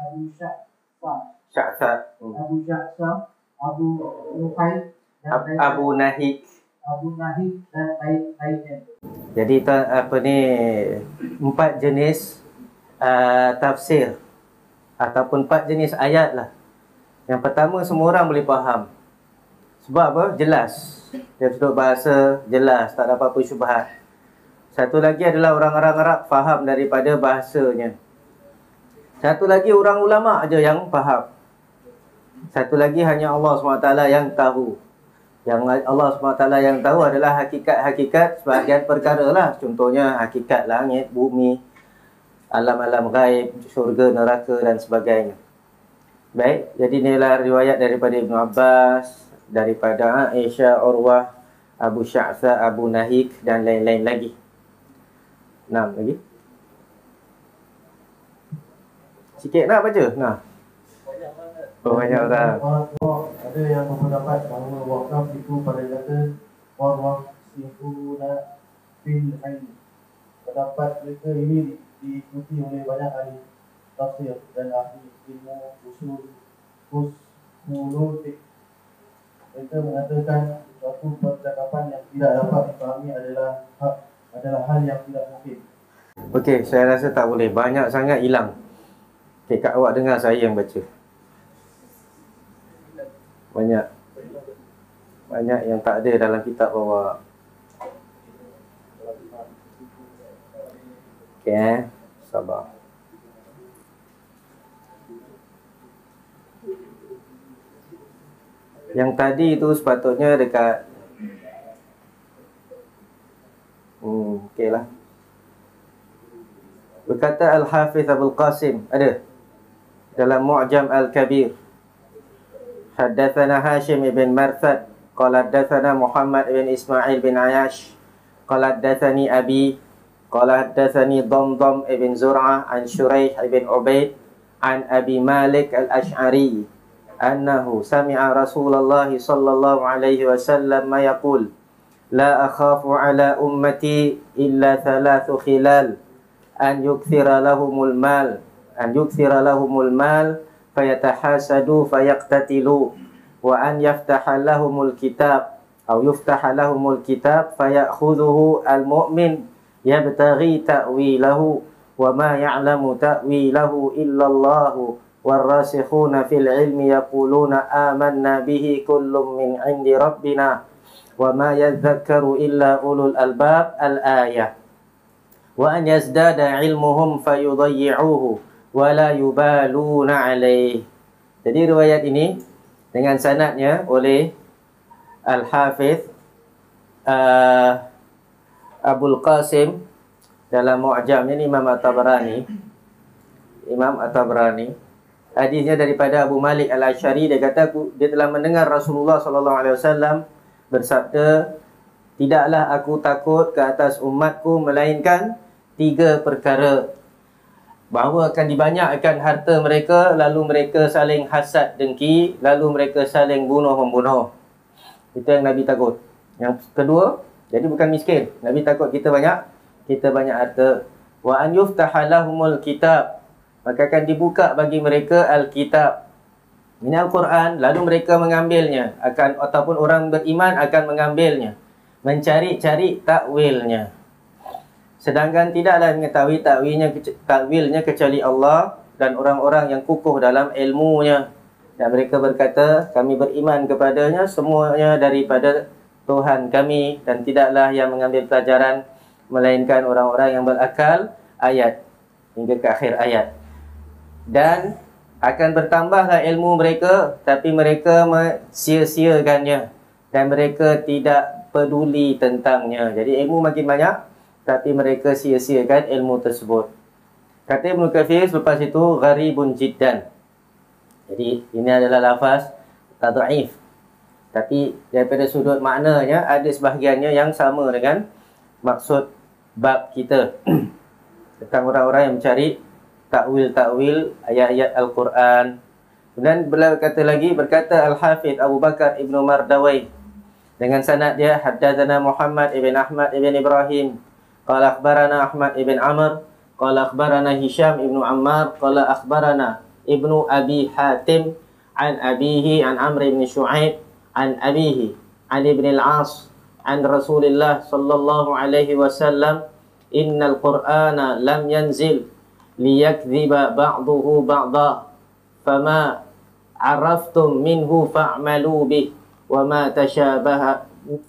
Abu Nuhail, dan Abu Nahik, Abu Nahib dan lain-lainnya. Jadi apa ni, 4 jenis tafsir ataupun 4 jenis ayat lah. Yang pertama semua orang boleh faham. Sebab apa? Jelas. Dari sudut bahasa jelas, tak ada apa-apa syubhat. Satu lagi adalah orang-orang Arab faham daripada bahasanya. Satu lagi orang ulama aja yang faham. Satu lagi hanya Allah SWT yang tahu. Yang Allah SWT yang tahu adalah hakikat-hakikat sebahagian perkara lah. Contohnya hakikat langit, bumi, alam-alam gaib, syurga, neraka dan sebagainya. Baik, jadi inilah riwayat daripada Ibn Abbas, daripada Aisyah, Urwah, Abu Sya'sa, Abu Nahik dan lain-lain lagi. 6 lagi. Sikit nak baca? Nah. Oh, banyak orang. Ada yang berpendapat bahawa wakaf itu pada kata warwasifuna fil ain. Pendapat mereka ini diikuti oleh banyak ahli tafsir dan ahli ilmu usul fiqh. Mereka mengatakan suatu percakapan yang tidak dapat dipahami adalah hal yang tidak mungkin. Okey, saya rasa tak boleh. Banyak sangat hilang. Okey, Kak, awak dengar saya yang baca. Banyak yang tak ada dalam kitab awak. Okey, sabar. Yang tadi itu sepatutnya dekat okey lah. Berkata Al-Hafiz Abul Qasim, ada dalam Mu'jam Al-Kabir, Haddatsana Hashim ibn Marthad qala haddatsana Muhammad ibn Ismail bin Ayash qala haddatsani Abi qala haddatsani Damdam ibn Zur'ah an Shuraih ibn Ubaid an Abi Malik Al-Ash'ari annahu sami'a Rasulullah sallallahu alaihi wasallam yaqul la akhafu ala ummati illa thalathu khilal an yukthira lahumul mal fayatahasadu fayaqtatilu wa an yaftaha lahumul kitab fayakhudhuhu al-mu'min yabtaghi ta'wilahu wa ma ya'lamu ta'wilahu illa Allah warrasikhuna fil ilmi yaquluna amanna bihi kullun min 'indi rabbina wa ma yadhakkaru illa ulul albab al-ayah wa an yazdada ilmuhum fayudayyi'uhu wala yubaluna alaih. Jadi riwayat ini dengan sanadnya oleh Al-Hafiz Abul Qasim dalam Mu'jamnya ni Imam At-Tabrani. Hadisnya daripada Abu Malik Al-Ash'ari, dia kata dia telah mendengar Rasulullah SAW bersabda, tidaklah aku takut ke atas umatku melainkan 3 perkara. Bahawa akan dibanyakkan harta mereka, lalu mereka saling hasad dengki, lalu mereka saling bunuh-membunuh. Itu yang Nabi takut. Yang kedua, jadi bukan miskin. Nabi takut kita banyak harta. Wa an yuftaha lahumul kitab. Maka akan dibuka bagi mereka al-kitab. Ini Al-Quran, lalu mereka mengambilnya. Ataupun orang beriman akan mengambilnya. Mencari-cari takwilnya. Sedangkan tidaklah mengetahui takwilnya kecuali Allah dan orang-orang yang kukuh dalam ilmunya. Dan mereka berkata, kami beriman kepadanya semuanya daripada Tuhan kami, dan tidaklah yang mengambil pelajaran melainkan orang-orang yang berakal. Ayat hingga ke akhir ayat. Dan akan bertambahlah ilmu mereka, tapi mereka sia-siakannya dan mereka tidak peduli tentangnya. Jadi ilmu makin banyak, tapi mereka sia-siakan ilmu tersebut. Kata Ibn Kathir selepas itu, gharibun jiddan. Jadi ini adalah lafaz tad'if. Tapi daripada sudut maknanya, ada sebahagiannya yang sama dengan maksud bab kita. Tentang orang-orang yang mencari takwil-takwil ayat-ayat Al-Quran. Kemudian berkata Al-Hafidh Abu Bakar Ibn Mardawai dengan sanad dia, haddatsana Muhammad ibn Ahmad ibn Ibrahim qala akhbarana Ahmad ibn Amr qala akhbarana Hisham ibn Ammar qala akhbarana Ibnu Abi Hatim an abihi an Amr ibn Shu'aib an abihi an Ibn al-As an Rasulillah sallallahu alaihi wasallam, innal Qur'ana lam yanzil liyakdhiba ba'duhu ba'da, fama araftum minhu fa'malu bih, wa ma tashabaha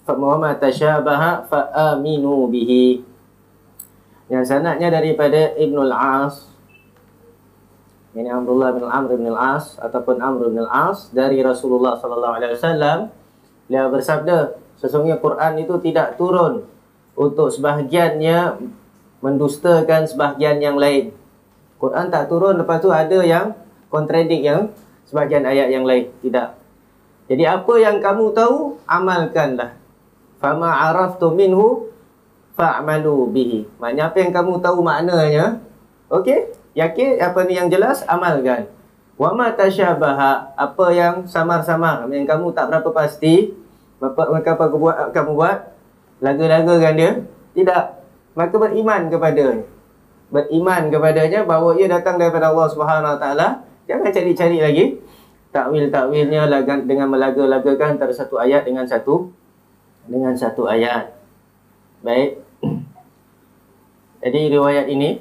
fa'aminu bihi. Yang sanadnya daripada Ibnul As, ini Abdullah bin Amr bin Al-As ataupun Amr bin Al-As, dari Rasulullah sallallahu alaihi wasallam, beliau bersabda, sesungguhnya Quran itu tidak turun untuk sebahagiannya mendustakan sebahagian yang lain. Quran tak turun lepas tu ada yang kontradik yang sebahagian ayat yang lain, tidak. Jadi apa yang kamu tahu, amalkanlah. Fama araftu minhu fa'malu bihi. Maknanya apa yang kamu tahu maknanya, okey, yakin apa ni yang jelas, amalkan. Wa ma tashabaha, apa yang samar-samar, yang kamu tak berapa pasti, maka kamu buat laga-lagakan dia, tidak, maka beriman kepadanya. Beriman kepadanya bahawa ia datang daripada Allah Subhanahu Wa Taala. Jangan cari-cari lagi takwil-takwilnya dengan melaga-lagakan antara satu ayat dengan satu ayat. Baik. Jadi riwayat ini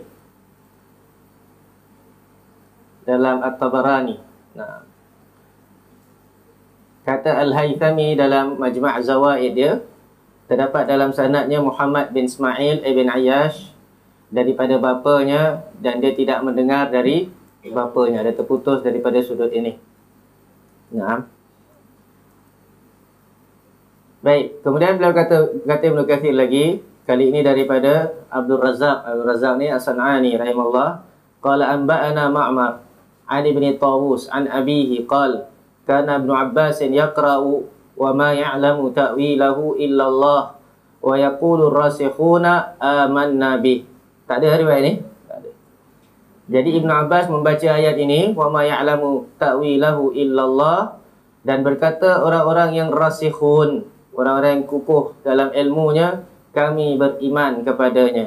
dalam At-Tabarani. Nah, kata Al-Haythami dalam Majma' Zawaid dia, terdapat dalam sanadnya Muhammad bin Ismail ibn Ayyash daripada bapanya, dan dia tidak mendengar dari bapanya. Dia terputus daripada sudut ini. Nah. Baik, kemudian beliau kata Ibnu Katsir lagi, kali ini daripada Abdul Razzaq. Abdul Razzaq ni As-San'ani rahimahullah, qala anba'ana Ma'mar an ibn Tawus an abihi qala kana Ibnu Abbas yaqra'u wa ma ya'lamu ta'wilahu illa Allah wa yaqulu ar-rasikhuna amanna bih. Tak ada riwayat ni? Tak ada. Jadi Ibnu Abbas membaca ayat ini, wa ma ya'lamu ta'wilahu illa Allah, dan berkata orang-orang yang rasikhun, orang-orang yang kukuh dalam ilmunya, kami beriman kepadanya.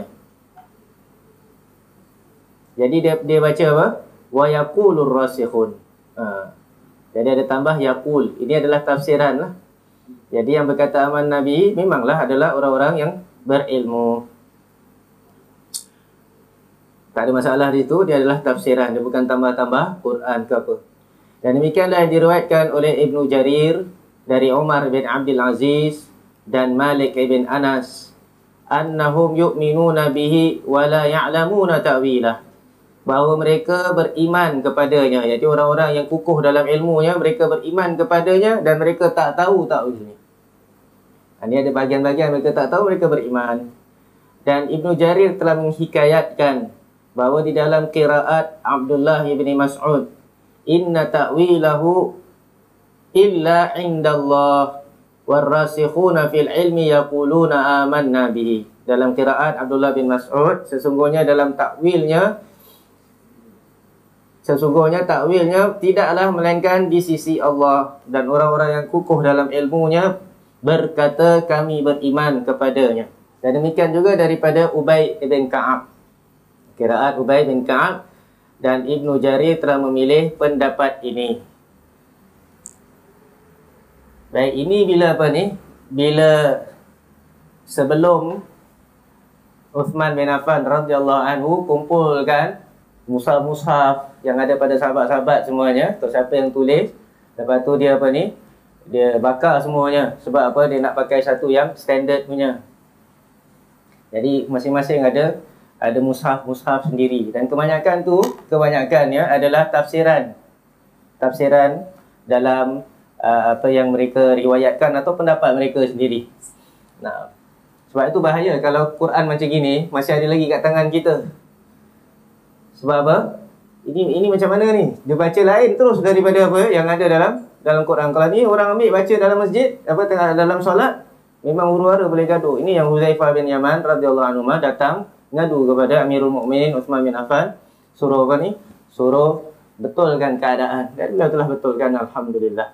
Jadi dia baca apa? Wa yaqulur rasikhun. Jadi ada tambah yaqul. Ini adalah tafsiran lah. Jadi yang berkata aman Nabi memanglah adalah orang-orang yang berilmu. Tak ada masalah di situ, dia adalah tafsiran, dia bukan tambah-tambah Quran ke apa. Dan demikianlah yang diriwayatkan oleh Ibnu Jarir dari Umar bin Abdul Aziz dan Malik bin Anas, annahum yu'minuna bihi wa la ya'lamuna ta'wilah, bahawa mereka beriman kepadanya. Jadi orang-orang yang kukuh dalam ilmunya, mereka beriman kepadanya dan mereka tak tahu takwilnya. Ini ada bahagian-bahagian mereka tak tahu, mereka beriman. Dan Ibnu Jarir telah menghikayatkan bahawa di dalam qiraat Abdullah bin Mas'ud, inna ta'wilahu illa indallah warrasikhuna fil ilmi yaquluna amanna bihi. Dalam qiraat Abdullah bin Mas'ud, sesungguhnya takwilnya tidaklah melainkan di sisi Allah, dan orang-orang yang kukuh dalam ilmunya berkata kami beriman kepadanya. Dan demikian juga daripada Ubay bin Ka'ab, qiraat Ubay bin Ka'ab, dan Ibnu Jarir telah memilih pendapat ini. Baik, ini bila apa ni? Bila sebelum Uthman bin Affan radhiyallahu anhu kumpulkan mushaf-mushaf yang ada pada sahabat-sahabat semuanya, atau siapa yang tulis, lepas tu dia apa ni? Dia bakar semuanya. Sebab apa? Dia nak pakai satu yang standard punya. Jadi masing-masing ada mushaf-mushaf sendiri, dan kebanyakannya adalah tafsiran dalam apa yang mereka riwayatkan atau pendapat mereka sendiri. Nah, sebab itu bahaya kalau Quran macam gini masih ada lagi kat tangan kita. Sebab apa? Ini macam mana ni? Dia baca lain terus daripada apa yang ada dalam Quran. Kalau ni orang ambil baca dalam masjid, dalam solat, memang huru-hara boleh gaduh. Ini yang Huzaifah bin Yaman radhiyallahu anhu datang ngadu kepada Amirul Mukminin Uthman bin Affan, suruh apa ni? Suruh betulkan keadaan. Dan beliau telah betulkan, alhamdulillah.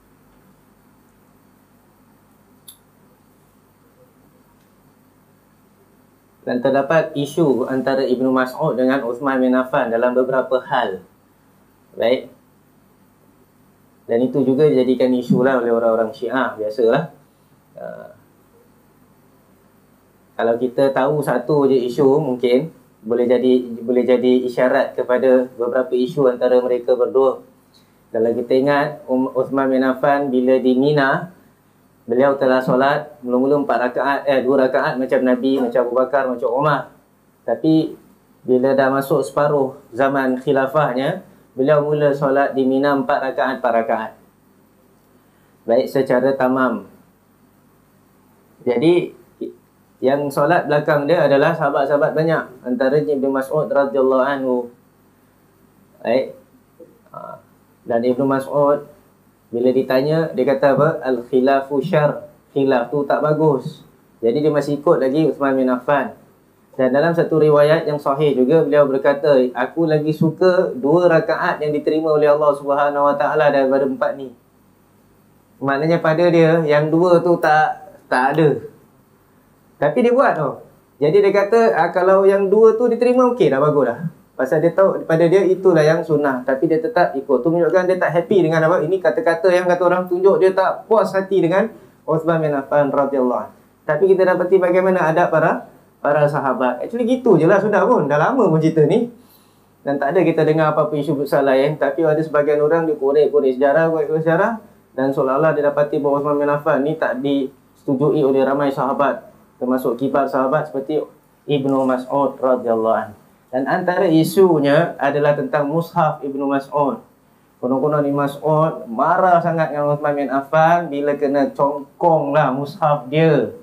Dan terdapat isu antara Ibnu Mas'ud dengan Uthman bin Affan dalam beberapa hal. Baik. Dan itu juga dijadikan isu lah oleh orang-orang Syiah, biasalah. Kalau kita tahu satu je isu, mungkin boleh jadi isyarat kepada beberapa isu antara mereka berdua. Kalau kita ingat Uthman bin Affan bila di Mina, beliau telah solat mula-mula 2 rakaat macam Nabi, macam Abu Bakar, macam Umar. Tapi bila dah masuk separuh zaman khilafahnya, beliau mula solat di Mina 4 rakaat. Baik secara tamam. Jadi yang solat belakang dia adalah sahabat-sahabat banyak. Antaranya Ibnu Mas'ud radhiyallahu anhu. Baik. Dan Ibnu Mas'ud bila ditanya, dia kata apa? Al-khilafu syar. Khilaf tu tak bagus. Jadi dia masih ikut lagi Uthman bin Affan. Dan dalam satu riwayat yang sahih juga, beliau berkata, aku lagi suka 2 rakaat yang diterima oleh Allah Subhanahu Wa Taala daripada 4 ni. Maknanya pada dia, yang 2 tu tak ada. Tapi dia buat tau. Jadi dia kata, kalau yang 2 tu diterima, okey dah, bagus dah. Pasal dia tahu pada dia itulah yang sunnah. Tapi dia tetap ikut. Tu menunjukkan dia tak happy dengan apa? Ini kata-kata yang kata orang tunjuk dia tak puas hati dengan Uthman bin Affan radhiyallahu anhu. Tapi kita dapati bagaimana adab para sahabat. Actually gitu je lah, sudah pun. Dah lama pun cerita ni. Dan tak ada kita dengar apa-apa isu besar lain. Tapi ada sebagian orang dia korek-korek sejarah. Dan seolah-olah dia dapati bahawa Uthman bin Affan ni tak disetujui oleh ramai sahabat, termasuk kibar sahabat seperti Ibnu Mas'ud radhiyallahu anhu. Dan antara isunya adalah tentang mushaf Ibnu Mas'ud. Konon-konon Ibnu Mas'ud marah sangat dengan Uthman bin Affan bila kena congkong lah mushaf dia.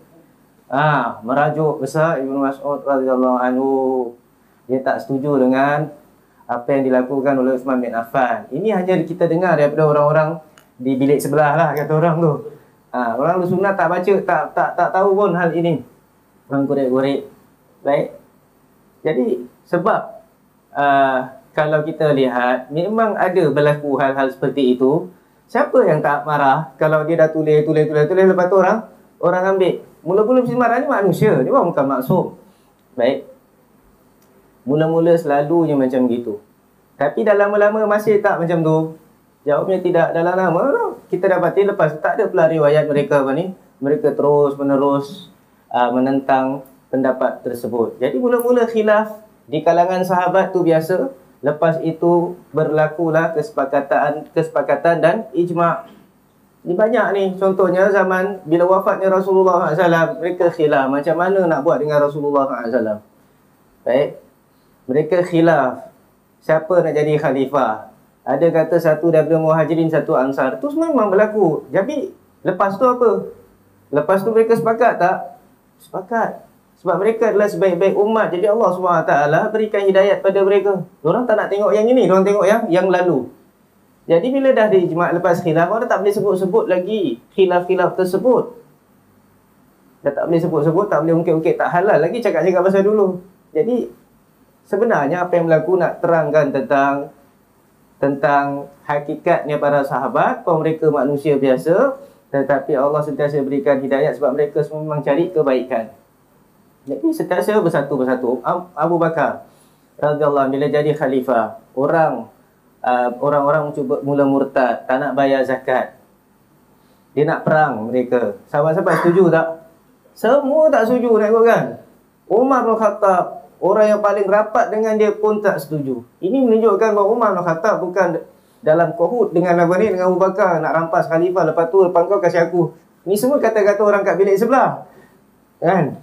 Merajuk besar Ibnu Mas'ud radhiyallahu anhu. Dia tak setuju dengan apa yang dilakukan oleh Uthman bin Affan. Ini hanya kita dengar daripada orang-orang di bilik sebelah lah, kata orang tu. Orang Sunnah tak baca, tak tahu pun hal ini. Orang korek-korek. Baik. Jadi sebab kalau kita lihat memang ada berlaku hal-hal seperti itu. Siapa yang tak marah kalau dia dah tulis lepas tu orang ambil. Mula-mula mesti marah, ni manusia, dia bukan maksum. Baik. Mula-mula selalunya macam gitu. Tapi dah lama-lama masih tak macam tu. Jawabnya tidak. Dalam lama kita dapati lepas tak ada pula riwayat mereka mereka terus menerus menentang pendapat tersebut. Jadi mula-mula khilaf di kalangan sahabat tu biasa. Lepas itu berlakulah kesepakatan dan ijma'. Ini banyak ni. Contohnya zaman bila wafatnya Rasulullah SAW, mereka khilaf macam mana nak buat dengan Rasulullah SAW. Baik. Mereka khilaf siapa nak jadi khalifah. Ada kata satu daripada Muhajirin, satu Ansar. Itu semua memang berlaku. Jadi lepas tu apa? Lepas tu mereka sepakat tak? Sepakat. Sebab mereka adalah sebaik-baik umat. Jadi Allah SWT berikan hidayat pada mereka. Diorang tak nak tengok yang ini, diorang tengok yang lalu. Jadi bila dah diijma' lepas khilaf, orang tak boleh sebut-sebut lagi khilaf-khilaf tersebut. Dah tak boleh sebut-sebut, tak boleh ungkit-ungkit, tak halal lagi cakap-cakap pasal dulu. Jadi sebenarnya apa yang berlaku nak terangkan tentang hakikatnya para sahabat, bahawa mereka manusia biasa, tetapi Allah sentiasa berikan hidayat sebab mereka semua memang cari kebaikan. Jadi sentiasa bersatu-bersatu. Abu Bakar radhiyallahu anhu bila jadi khalifah, orang-orang cuba mula murtad, tak nak bayar zakat. Dia nak perang mereka. Sahabat-sahabat setuju tak? Semua tak setuju nak ikutkan. Umar bin Khattab, orang yang paling rapat dengan dia pun tak setuju. Ini menunjukkan bahawa Umar bin Khattab bukan dalam kohut dengan dengan Abu Bakar nak rampas khalifah, lepas tu lepas kau kasih aku. Ini semua kata-kata orang kat bilik sebelah. Kan?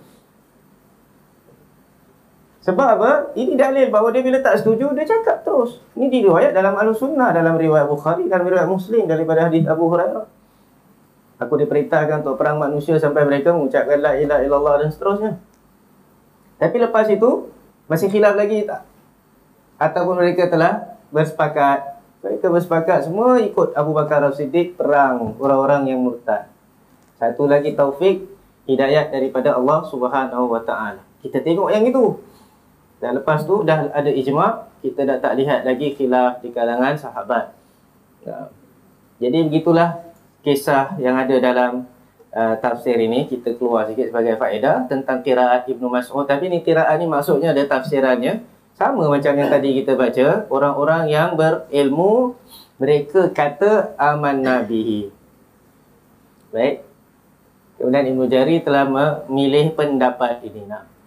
Sebab apa? Ini dalil bahawa dia bila tak setuju, dia cakap terus. Ini diriwayat dalam Al-Sunnah, dalam riwayat Bukhari dan riwayat Muslim daripada hadis Abu Hurairah. Aku diperintahkan untuk perang manusia sampai mereka mengucapkan la ilaha illallah dan seterusnya. Tapi lepas itu, masih khilaf lagi tak? Ataupun mereka telah bersepakat. Mereka bersepakat semua ikut Abu Bakar As-Siddiq perang orang-orang yang murtad. Satu lagi taufik, hidayat daripada Allah Subhanahu Wa Taala. Kita tengok yang itu. Dan lepas tu dah ada ijma', kita dah tak lihat lagi khilaf di kalangan sahabat. Jadi begitulah kisah yang ada dalam tafsir ini. Kita keluar sikit sebagai faedah tentang qiraat Ibnu Mas'ud. Tapi ni qiraat ni maksudnya ada tafsirannya. Sama macam yang tadi kita baca. Orang-orang yang berilmu, mereka kata amanna bihi. Baik. Kemudian Ibnu Jarir telah memilih pendapat ini.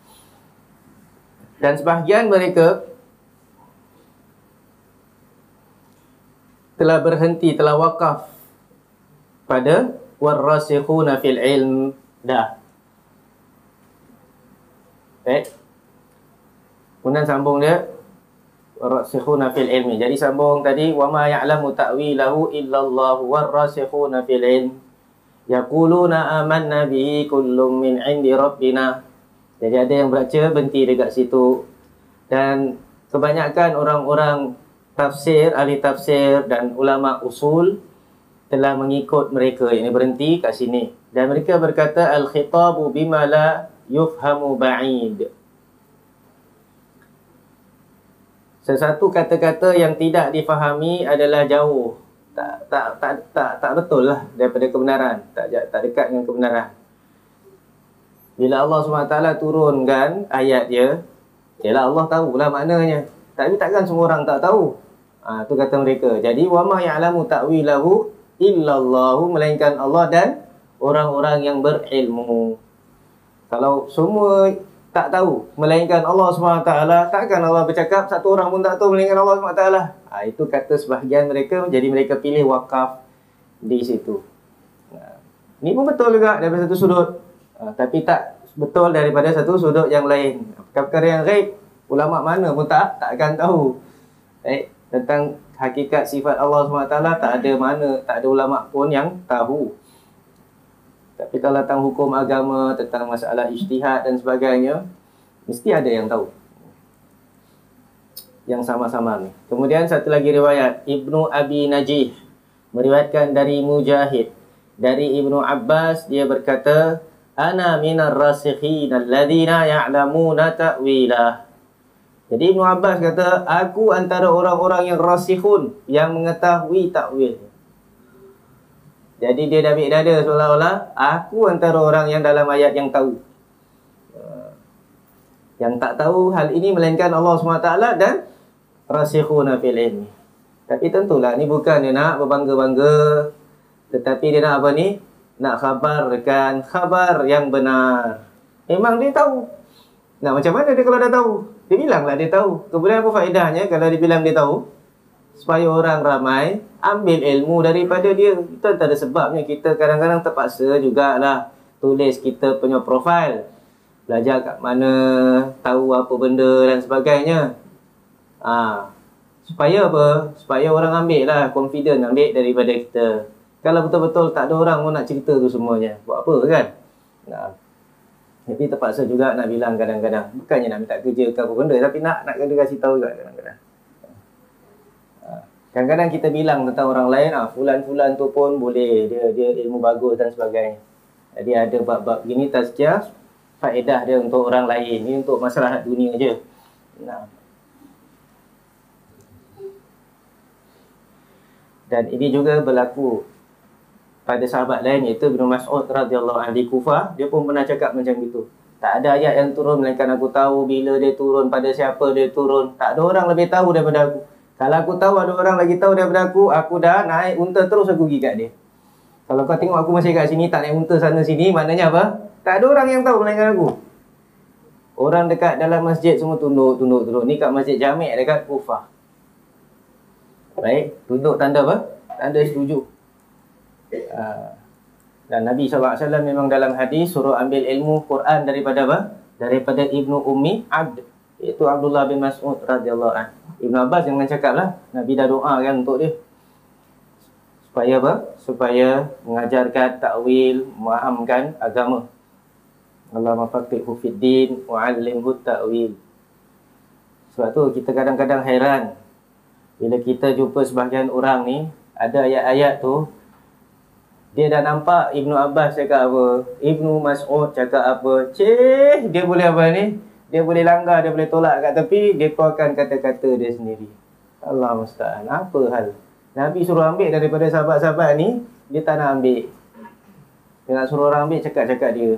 Dan sebahagian mereka telah berhenti, telah wakaf pada warasikhuna fil ilm dah. Kemudian sambung dia warasikhuna fil ilmi. Jadi sambung tadi wa ma ya'lamu ta'wilahu illallah warasikhuna fil ilm yaquluna amanna bihi kullum min 'indi rabbina. Jadi ada yang baca berhenti dekat situ. Dan kebanyakan orang-orang tafsir, ahli tafsir dan ulama usul telah mengikut mereka. Ini berhenti kat sini. Dan mereka berkata al-khitabu bima la yufhamu ba'id. Sesuatu kata-kata yang tidak difahami adalah jauh. Tak betul lah daripada kebenaran. Tak dekat dengan kebenaran. Bila Allah SWT turunkan ayat dia, yalah Allah tahulah maknanya. Tapi takkan semua orang tak tahu. Tu kata mereka. Jadi wa ma ya'lamu ta'wilahu illallahu, melainkan Allah dan orang-orang yang berilmu. Kalau semua tak tahu melainkan Allah SWT, takkan Allah bercakap satu orang pun tak tahu melainkan Allah SWT. Itu kata sebahagian mereka. Jadi mereka pilih wakaf di situ. Ini pun betul juga daripada satu sudut, tapi tak betul daripada satu sudut yang lain. Perkara yang ghaib, ulama mana pun tak akan tahu. Tentang hakikat sifat Allah SWT tak ada ulama pun yang tahu. Tapi kalau tentang hukum agama, tentang masalah ijtihad dan sebagainya, mesti ada yang tahu. Yang sama-sama ni. Kemudian satu lagi riwayat Ibnu Abi Najih meriwayatkan dari Mujahid, dari Ibnu Abbas, dia berkata, ana minar rasikhin alladhina ya'lamuna ta'wilah. Jadi Ibnu Abbas kata, aku antara orang-orang yang rasikhun, yang mengetahui takwil. Jadi dia dah ambil dada seolah-olah aku antara orang yang dalam ayat yang tahu. Yang tak tahu hal ini melainkan Allah SWT dan rasikhuna fil ilmi. Tapi tentulah ni bukan dia nak berbangga-bangga, tetapi dia nak apa ni? Nak khabarkan khabar yang benar. Memang dia tahu. Nah, macam mana dia kalau dah tahu? Dia bilanglah dia tahu. Kemudian apa faedahnya kalau dia bilang dia tahu? Supaya orang ramai ambil ilmu daripada dia. Itu antara sebabnya kita kadang-kadang terpaksa jugalah tulis kita punya profil. Belajar kat mana, tahu apa benda dan sebagainya. Supaya apa? Supaya orang ambil lah, confident ambil daripada kita. Kalau betul-betul tak ada orang pun nak cerita tu semuanya, buat apa kan? Jadi terpaksa juga nak bilang kadang-kadang. Bukannya nak minta kerja ke apa benda, tapi nak kena kasih tahu juga kadang-kadang. Kadang-kadang kita bilang tentang orang lain, fulan-fulan tu pun boleh, dia ilmu bagus dan sebagainya. Jadi ada bab-bab gini tazkiyah, faedah dia untuk orang lain. Ini untuk masyarakat dunia je. Dan ini juga berlaku pada sahabat lain, iaitu Ibnu Mas'ud radhiyallahu anhu di Kufah. Dia pun pernah cakap macam itu. Tak ada ayat yang turun melainkan aku tahu bila dia turun, pada siapa dia turun. Tak ada orang lebih tahu daripada aku. Kalau aku tahu ada orang lagi tahu daripada aku dah naik unta terus aku pergi kat dia. Kalau kau tengok aku masih kat sini, tak naik unta sana sini, maknanya apa? Tak ada orang yang tahu melainkan aku. Orang dekat dalam masjid semua tunduk. Ni kat Masjid Jami' dekat Kufah. Baik, tunduk tanda apa? Tanda setuju. Dan Nabi SAW memang dalam hadis suruh ambil ilmu Quran daripada apa? Daripada Ibnu Ummi Abd, iaitu Abdullah bin Mas'ud radhiyallahu anhu. Ibnu Abbas jangan cakap lah, Nabi dah doa kan untuk dia. Supaya apa? Supaya mengajarkan takwil, memahamkan agama. Allahumma faqihhu fid din wa 'allimhu ta'wil. Sebab tu kita kadang-kadang hairan bila kita jumpa sebahagian orang ni, ada ayat-ayat tu dia dah nampak Ibnu Abbas cakap apa, Ibnu Mas'ud cakap apa, dia boleh apa ni? Dia boleh langgar, dia boleh tolak kat tepi, dia keluarkan kata-kata dia sendiri. Allah musta'an. Apa hal? Nabi suruh ambil daripada sahabat-sahabat ni, dia tak nak ambil. Dia nak suruh orang ambil, cakap-cakap dia.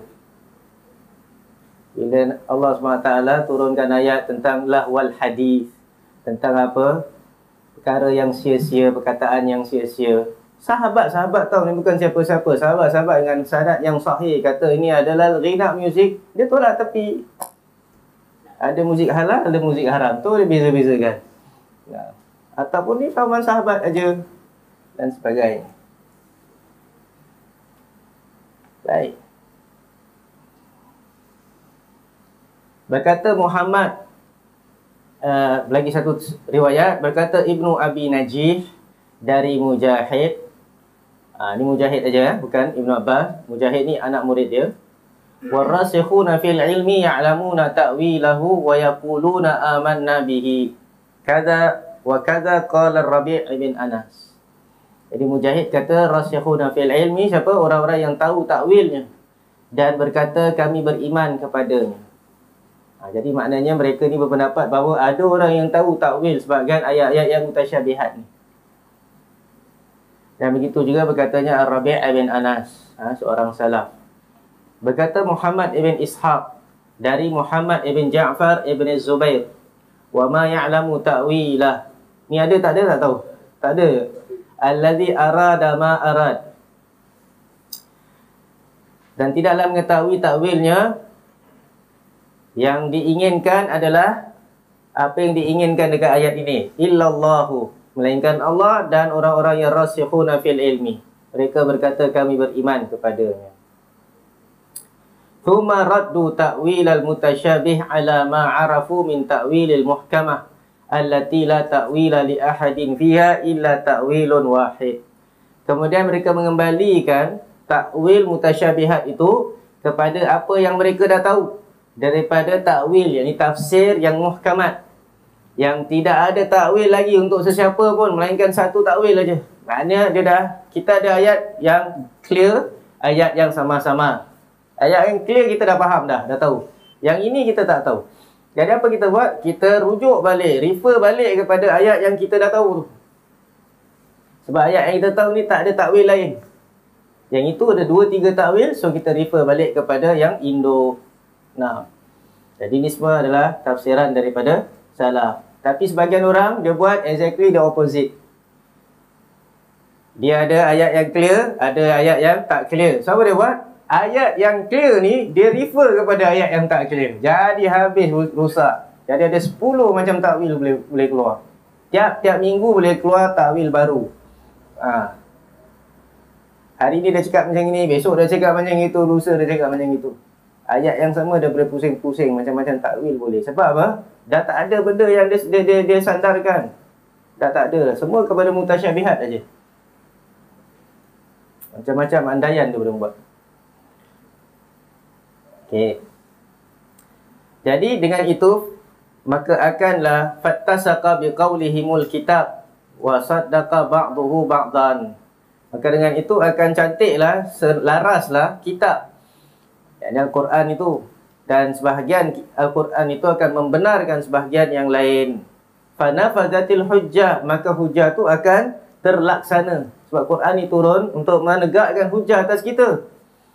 Bila Allah SWT turunkan ayat tentang lahwal hadis, tentang apa? Perkara yang sia-sia, perkataan yang sia-sia. Sahabat-sahabat tahu ni bukan siapa-siapa. Sahabat-sahabat dengan sanad yang sahih kata ini adalah ghina muzik. Dia tolak tepi. Ada muzik halal, ada muzik haram. Tu dia beza-bezakan. Ya. Ataupun ni fahaman sahabat aja dan sebagainya. Baik. Berkata Muhammad, lagi satu riwayat, berkata Ibnu Abi Najih dari Mujahid. Ni Mujahid aja, bukan Ibnu Abbas. Mujahid ni anak murid dia. Warasikhuna fil ilmi ya'lamuna ta'wilahu wa yaquluna amanna bihi. Kadza wa kadza qala Rabi' bin Anas. Jadi Mujahid kata rasikhuna fil ilmi, siapa? Orang-orang yang tahu takwilnya dan berkata kami beriman kepadanya. Jadi maknanya mereka ni berpendapat bahawa ada orang yang tahu takwil sebahagian ayat-ayat yang mutasyabihat ni. Dan begitu juga berkatanya Ar-Rabi' bin Anas, seorang salaf. Berkata Muhammad ibn Ishaq dari Muhammad ibn Ja'far ibn Zubair, wa ma ya'lamu ta'wilah. Ni ada tak ada tak tahu? Tak ada. Allazi arada ma arad. Dan tidaklah mengetahui takwilnya. Yang diinginkan adalah apa yang diinginkan dekat ayat ini. Illallahu, melainkan Allah dan orang-orang yang rasikhuna fil ilmi. Mereka berkata kami beriman kepadanya. Thumma raddu ta'wilal mutasyabih ala ma arafu min ta'wilil muhkamah allati la ta'wila li ahadin fiha illa ta'wilun wahid. Kemudian mereka mengembalikan takwil mutasyabihat itu kepada apa yang mereka dah tahu daripada takwil, yakni tafsir yang muhkamat, yang tidak ada takwil lagi untuk sesiapa pun melainkan satu takwil aja. Maknanya kita ada ayat yang clear, ayat yang sama-sama. Ayat yang clear kita dah faham dah tahu. Yang ini kita tak tahu. Jadi apa kita buat? Kita rujuk balik, refer balik kepada ayat yang kita dah tahu tu. Sebab ayat yang kita tahu ni tak ada takwil lain. Yang itu ada 2-3 takwil, so kita refer balik kepada yang Indo. Nah, jadi ni semua adalah tafsiran daripada salaf. Tapi sebagian orang dia buat exactly the opposite. Dia ada ayat yang clear, ada ayat yang tak clear. So apa dia buat? Ayat yang clear ni dia refer kepada ayat yang tak clear. Jadi habis rusak. Jadi ada 10 macam takwil boleh keluar. Tiap minggu boleh keluar takwil baru. Hari ni dia cakap macam ni, besok dia cakap macam itu, lusa dia cakap macam itu. Ayat yang sama dia boleh pusing-pusing, macam-macam takwil boleh. Sebab apa? Dah tak ada benda yang dia sandarkan. Dah tak ada. Semua kepada mutasyabihat aja. Macam-macam andaian dia boleh buat. Okey. Jadi dengan itu maka akanlah fattasaqa biqaulihimul kitab wa saddaqa ba'dahu ba'dan. Maka dengan itu akan cantiklah, selaraslah kitab, yakni Al-Quran itu, dan sebahagian Al-Quran itu akan membenarkan sebahagian yang lain. Fanafadatil hujjah, maka hujjah itu akan terlaksana. Sebab Quran ini turun untuk menegakkan hujjah atas kita.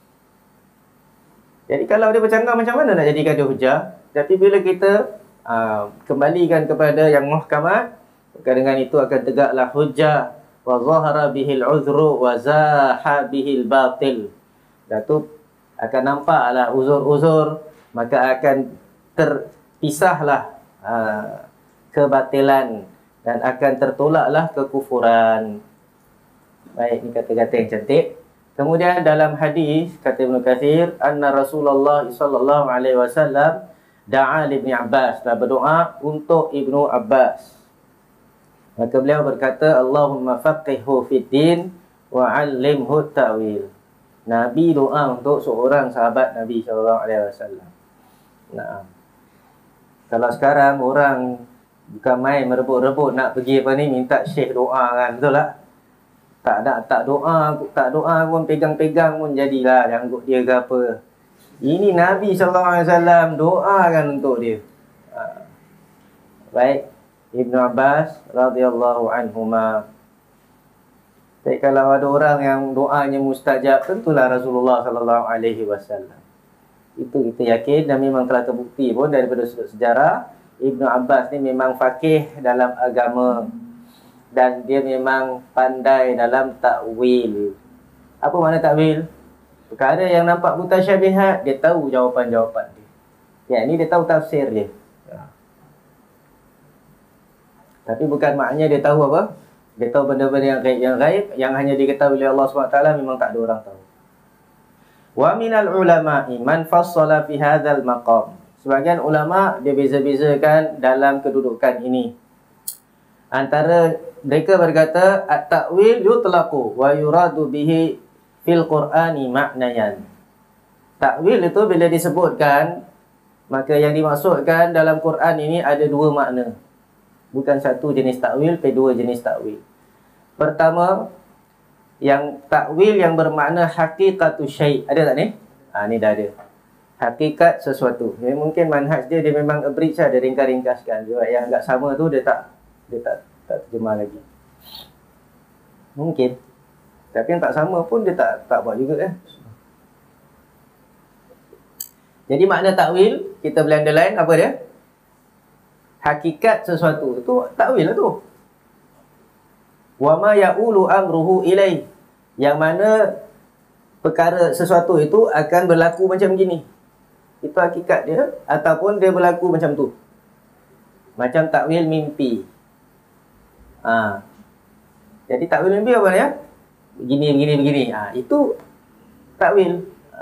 Jadi kalau dia bercanggah, macam mana nak jadikan dia hujjah? Tapi bila kita kembalikan kepada yang muhkamat, maka dengan itu akan tegaklah hujjah. Wa zahara bihil uzru wa zaha bihil batil. Dan tu akan nampaklah uzur-uzur, maka akan terpisahlah kebatilan dan akan tertolaklah kekufuran. Baik, ini kata-kata yang cantik. Kemudian dalam hadis kata Ibnu Katsir, anna Rasulullah sallallahu alaihi wasallam da'a li Ibnu Abbas, telah berdoa untuk Ibnu Abbas. Maka beliau berkata, Allahumma faqihhu fid din wa 'allimhu ta'wil. Nabi doa untuk seorang sahabat Nabi sallallahu alaihi wasallam. Nah, kalau sekarang orang bukan main merebut-rebut nak pergi apa ni, minta syekh doa kan, betul tak? Tak doa pun pegang-pegang pun jadilah janggut dia ke apa. Ini Nabi sallallahu alaihi wasallam doakan untuk dia. Baik, Ibnu Abbas radhiyallahu anhuma. Jadi kalau ada orang yang doanya mustajab, tentulah Rasulullah sallallahu alaihi wasallam. Itu kita yakin dan memang telah terbukti pun daripada sudut sejarah. Ibnu Abbas ni memang faqih dalam agama. dan dia memang pandai dalam takwil. Apa makna takwil? Perkara yang nampak mutasyabihat, dia tahu jawapan-jawapan dia. Ya, ini dia tahu tafsir dia. Tapi bukan maknanya dia tahu apa? Dia tahu benda-benda yang gaib yang hanya diketahui oleh Allah SWT, memang tak ada orang tahu. Wa minal ulama'i man fassala fi hadzal maqam. Sebahagian ulama dia beza-bezakan dalam kedudukan ini. Antara mereka berkata at-ta'wil yutlaqu wa yuradu bihi fil Qur'ani ma'nayan. Ta'wil itu bila disebutkan, maka yang dimaksudkan dalam Quran ini ada dua makna. Bukan satu jenis takwil, tapi dua jenis takwil. Pertama, yang takwil yang bermakna hakikatu syai'. Ada tak ni? Ni dah ada. Hakikat sesuatu. Jadi mungkin manhaj dia memang abridge lah, dia ringkas-ringkaskan. Yang agak sama tu dia tak terjemah lagi. Mungkin. Tapi yang tak sama pun dia tak buat juga . Jadi makna takwil, kita boleh underline apa dia? Hakikat sesuatu. Itu takwil lah tu. Wa ma ya'ulu amruhu ilai. Yang mana perkara sesuatu itu akan berlaku macam gini. Itu hakikat dia. Ataupun dia berlaku macam tu. Macam takwil mimpi. Jadi takwil mimpi apa ya? Begini. Itu takwil.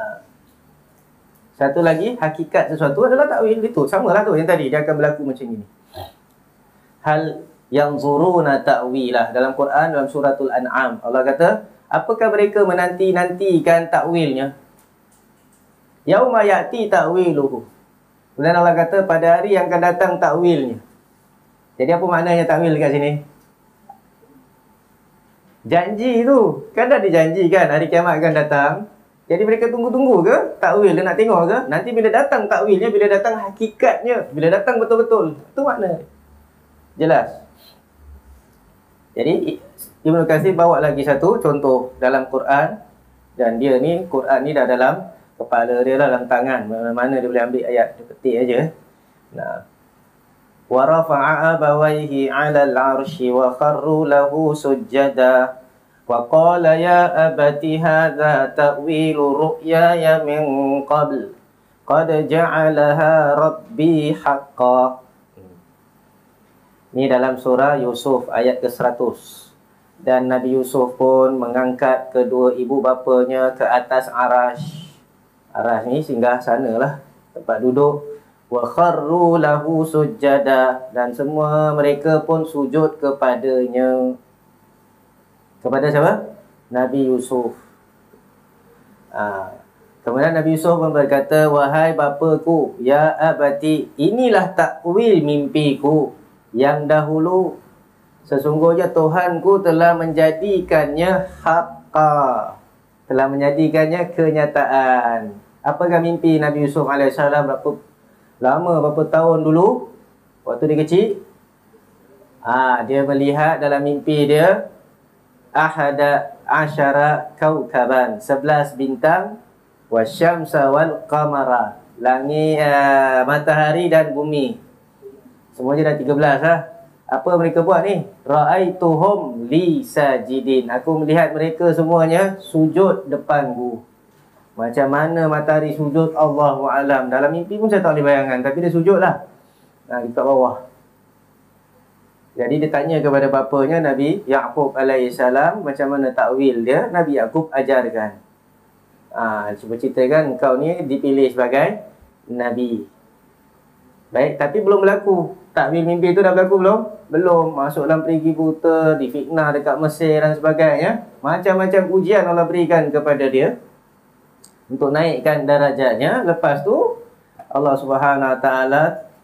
Satu lagi, hakikat sesuatu adalah takwil. Itu samalah tu yang tadi. Dia akan berlaku macam ini. Hal yang zuruna ta'wilah. Dalam Quran, dalam suratul An'am, Allah kata, apakah mereka menanti-nantikan takwilnya? Yauma ya'ti ta'wiluhu. Kemudian Allah kata, pada hari yang akan datang takwilnya. Jadi apa maknanya takwil dekat sini? Janji tu. Kan dah dijanjikan hari kiamat akan datang. Jadi mereka tunggu-tunggu ke takwil? Dia nak tengok ke? Nanti bila datang takwilnya, bila datang hakikatnya, bila datang betul-betul. Itu makna. Jelas. Jadi Ibnu Katsir bawa lagi satu contoh dalam Quran. Dan dia ni, Quran ni dah dalam kepala dia lah, dalam tangan. Mana-mana dia boleh ambil ayat, dia petik aja. Wa rafa'a abawayhi 'alal 'arsy wa kharru lahu sujada. Wa qala ya abati hadza ta'wilu ru'yaya min qabl qad ja'alaha rabbi haqqan. Ini dalam surah Yusuf ayat ke-100. Dan Nabi Yusuf pun mengangkat kedua ibu bapanya ke atas arash. Arash ni singgah sanalah, tempat duduk. Wa kharru lahu sujada. Dan semua mereka pun sujud kepadanya. Kepada siapa? Nabi Yusuf. Kemudian Nabi Yusuf pun berkata, wahai bapaku, ya abati, inilah takwil mimpiku yang dahulu. Sesungguhnya Tuhanku telah menjadikannya haqqa, telah menjadikannya kenyataan. Apakah mimpi Nabi Yusuf AS berapa tahun dulu waktu dia kecil? Dia melihat dalam mimpi dia ahada asyara kaukaban, 11 bintang, wasyamsa wal qamara, langit, matahari dan bumi. Semuanya dah 13 lah. Apa mereka buat ni? Ra'aituhum li sajidin. Aku melihat mereka semuanya sujud depanku. Macam mana matahari sujud, Allahu a'lam. Dalam mimpi pun saya tak boleh bayangkan, tapi dia sujud lah. Dekat bawah. Jadi dia tanya kepada bapanya Nabi Ya'qub alaihissalam macam mana takwil dia. Nabi Ya'qub ajarkan. Cuba ceritakan kau ni dipilih sebagai Nabi. Baik, tapi belum berlaku. Takwil mimpi tu dah berlaku belum? Belum. Masuk dalam perigi buta, difitnah dekat Mesir dan sebagainya. Macam-macam ujian Allah berikan kepada dia untuk naikkan darajatnya. Lepas tu Allah Subhanahu Wa Taala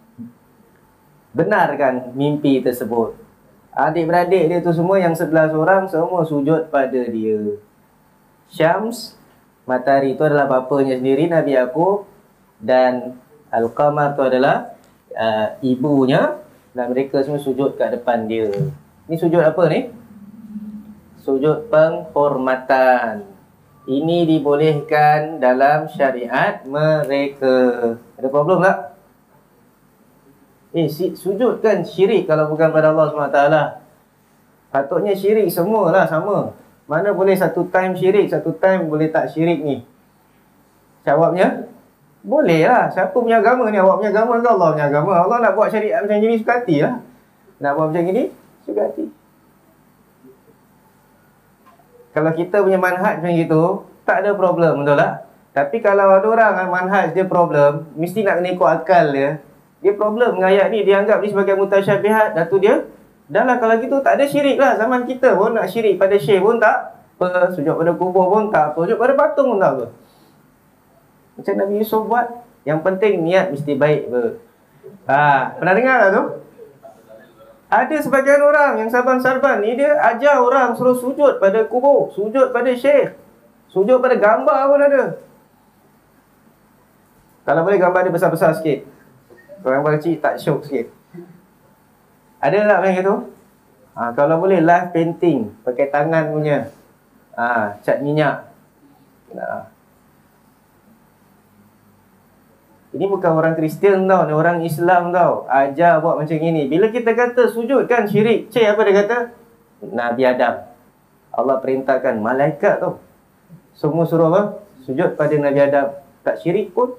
benarkan mimpi tersebut. Adik-beradik dia tu semua yang 11 orang semua sujud pada dia. Syams, matahari tu adalah bapanya sendiri Nabi Ya'qub, dan Al-Qamar tu adalah ibunya, dan mereka semua sujud kat depan dia. Ni sujud apa ni? Sujud penghormatan. Ini dibolehkan dalam syariat mereka. Ada problem tak? Sujud kan syirik kalau bukan pada Allah SWT. Patutnya syirik semualah sama. Mana boleh satu time syirik, satu time boleh tak syirik ni? Jawabnya, boleh lah. Siapa punya agama ni? Awak punya agama ke Allah punya agama? Allah nak buat syariat macam ni, suka hati lah. Nak buat macam ni, suka hati. Kalau kita punya manhaj macam itu, tak ada problem, betul tak? Tapi kalau ada orang manhaj dia problem, mesti nak kena ikut akal dia. Dia problem dengan ayat ni, dia anggap ni sebagai mutasyabihat. Dan tu dia, dah lah kalau gitu tak ada syirik lah. Zaman kita pun nak syirik pada syekh pun tak apa, sujud pada kubur pun tak apa, sujud pada patung pun tak apa. Macam Nabi Yusuf buat. Yang penting niat mesti baik ber. Pernah dengar tak tu? Ada sebagian orang yang sarban-sarban ni dia ajar orang suruh sujud pada kubur, sujud pada syekh, sujud pada gambar pun ada. Kalau boleh gambar dia besar-besar sikit. Kalau gambar kecil tak syok sikit. Ada tak macam itu? Kalau boleh live painting, pakai tangan punya. Cat minyak. Ini bukan orang Kristian tau, ni orang Islam tau. Ajar buat macam ini. Bila kita kata sujud kan syirik. Cik apa dia kata? Nabi Adam. Allah perintahkan malaikat tau. Semua suruh apa? Sujud pada Nabi Adam. Tak syirik pun.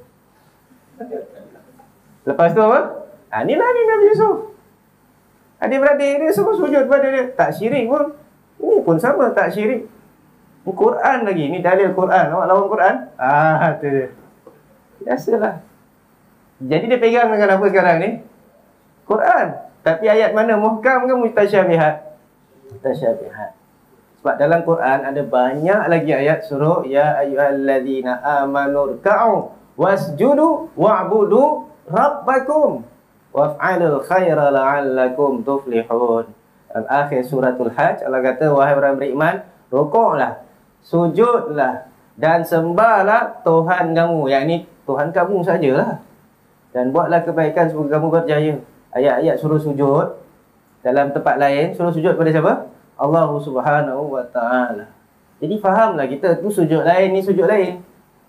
Lepas tu apa? Inilah ni Nabi Yusuf. Adik-beradik dia semua sujud pada dia. Tak syirik pun. Ini pun sama, tak syirik. Ini Quran lagi. Ini dalil Quran. Awak lawan Quran? Tu dia. Biasalah. Jadi dia pegang dengan apa sekarang ni? Quran. Tapi ayat mana? Muhkam ke mutasyabihat? Mutasyabihat. Sebab dalam Quran ada banyak lagi ayat suruh ya ayyuhalladzina amanu rka'u wasjudu wa'budu rabbakum waf'alul khaira la'allakum tuflihun. Akhir suratul Hajj Allah kata, wahai orang beriman, rukuklah, sujudlah dan sembahlah Tuhan kamu. Yang ni Tuhan kamu sajalah. Dan buatlah kebaikan supaya kamu berjaya. Ayat-ayat suruh sujud. Dalam tempat lain suruh sujud pada siapa? Allah Subhanahu wa ta'ala. Jadi fahamlah kita tu sujud lain, ni sujud lain.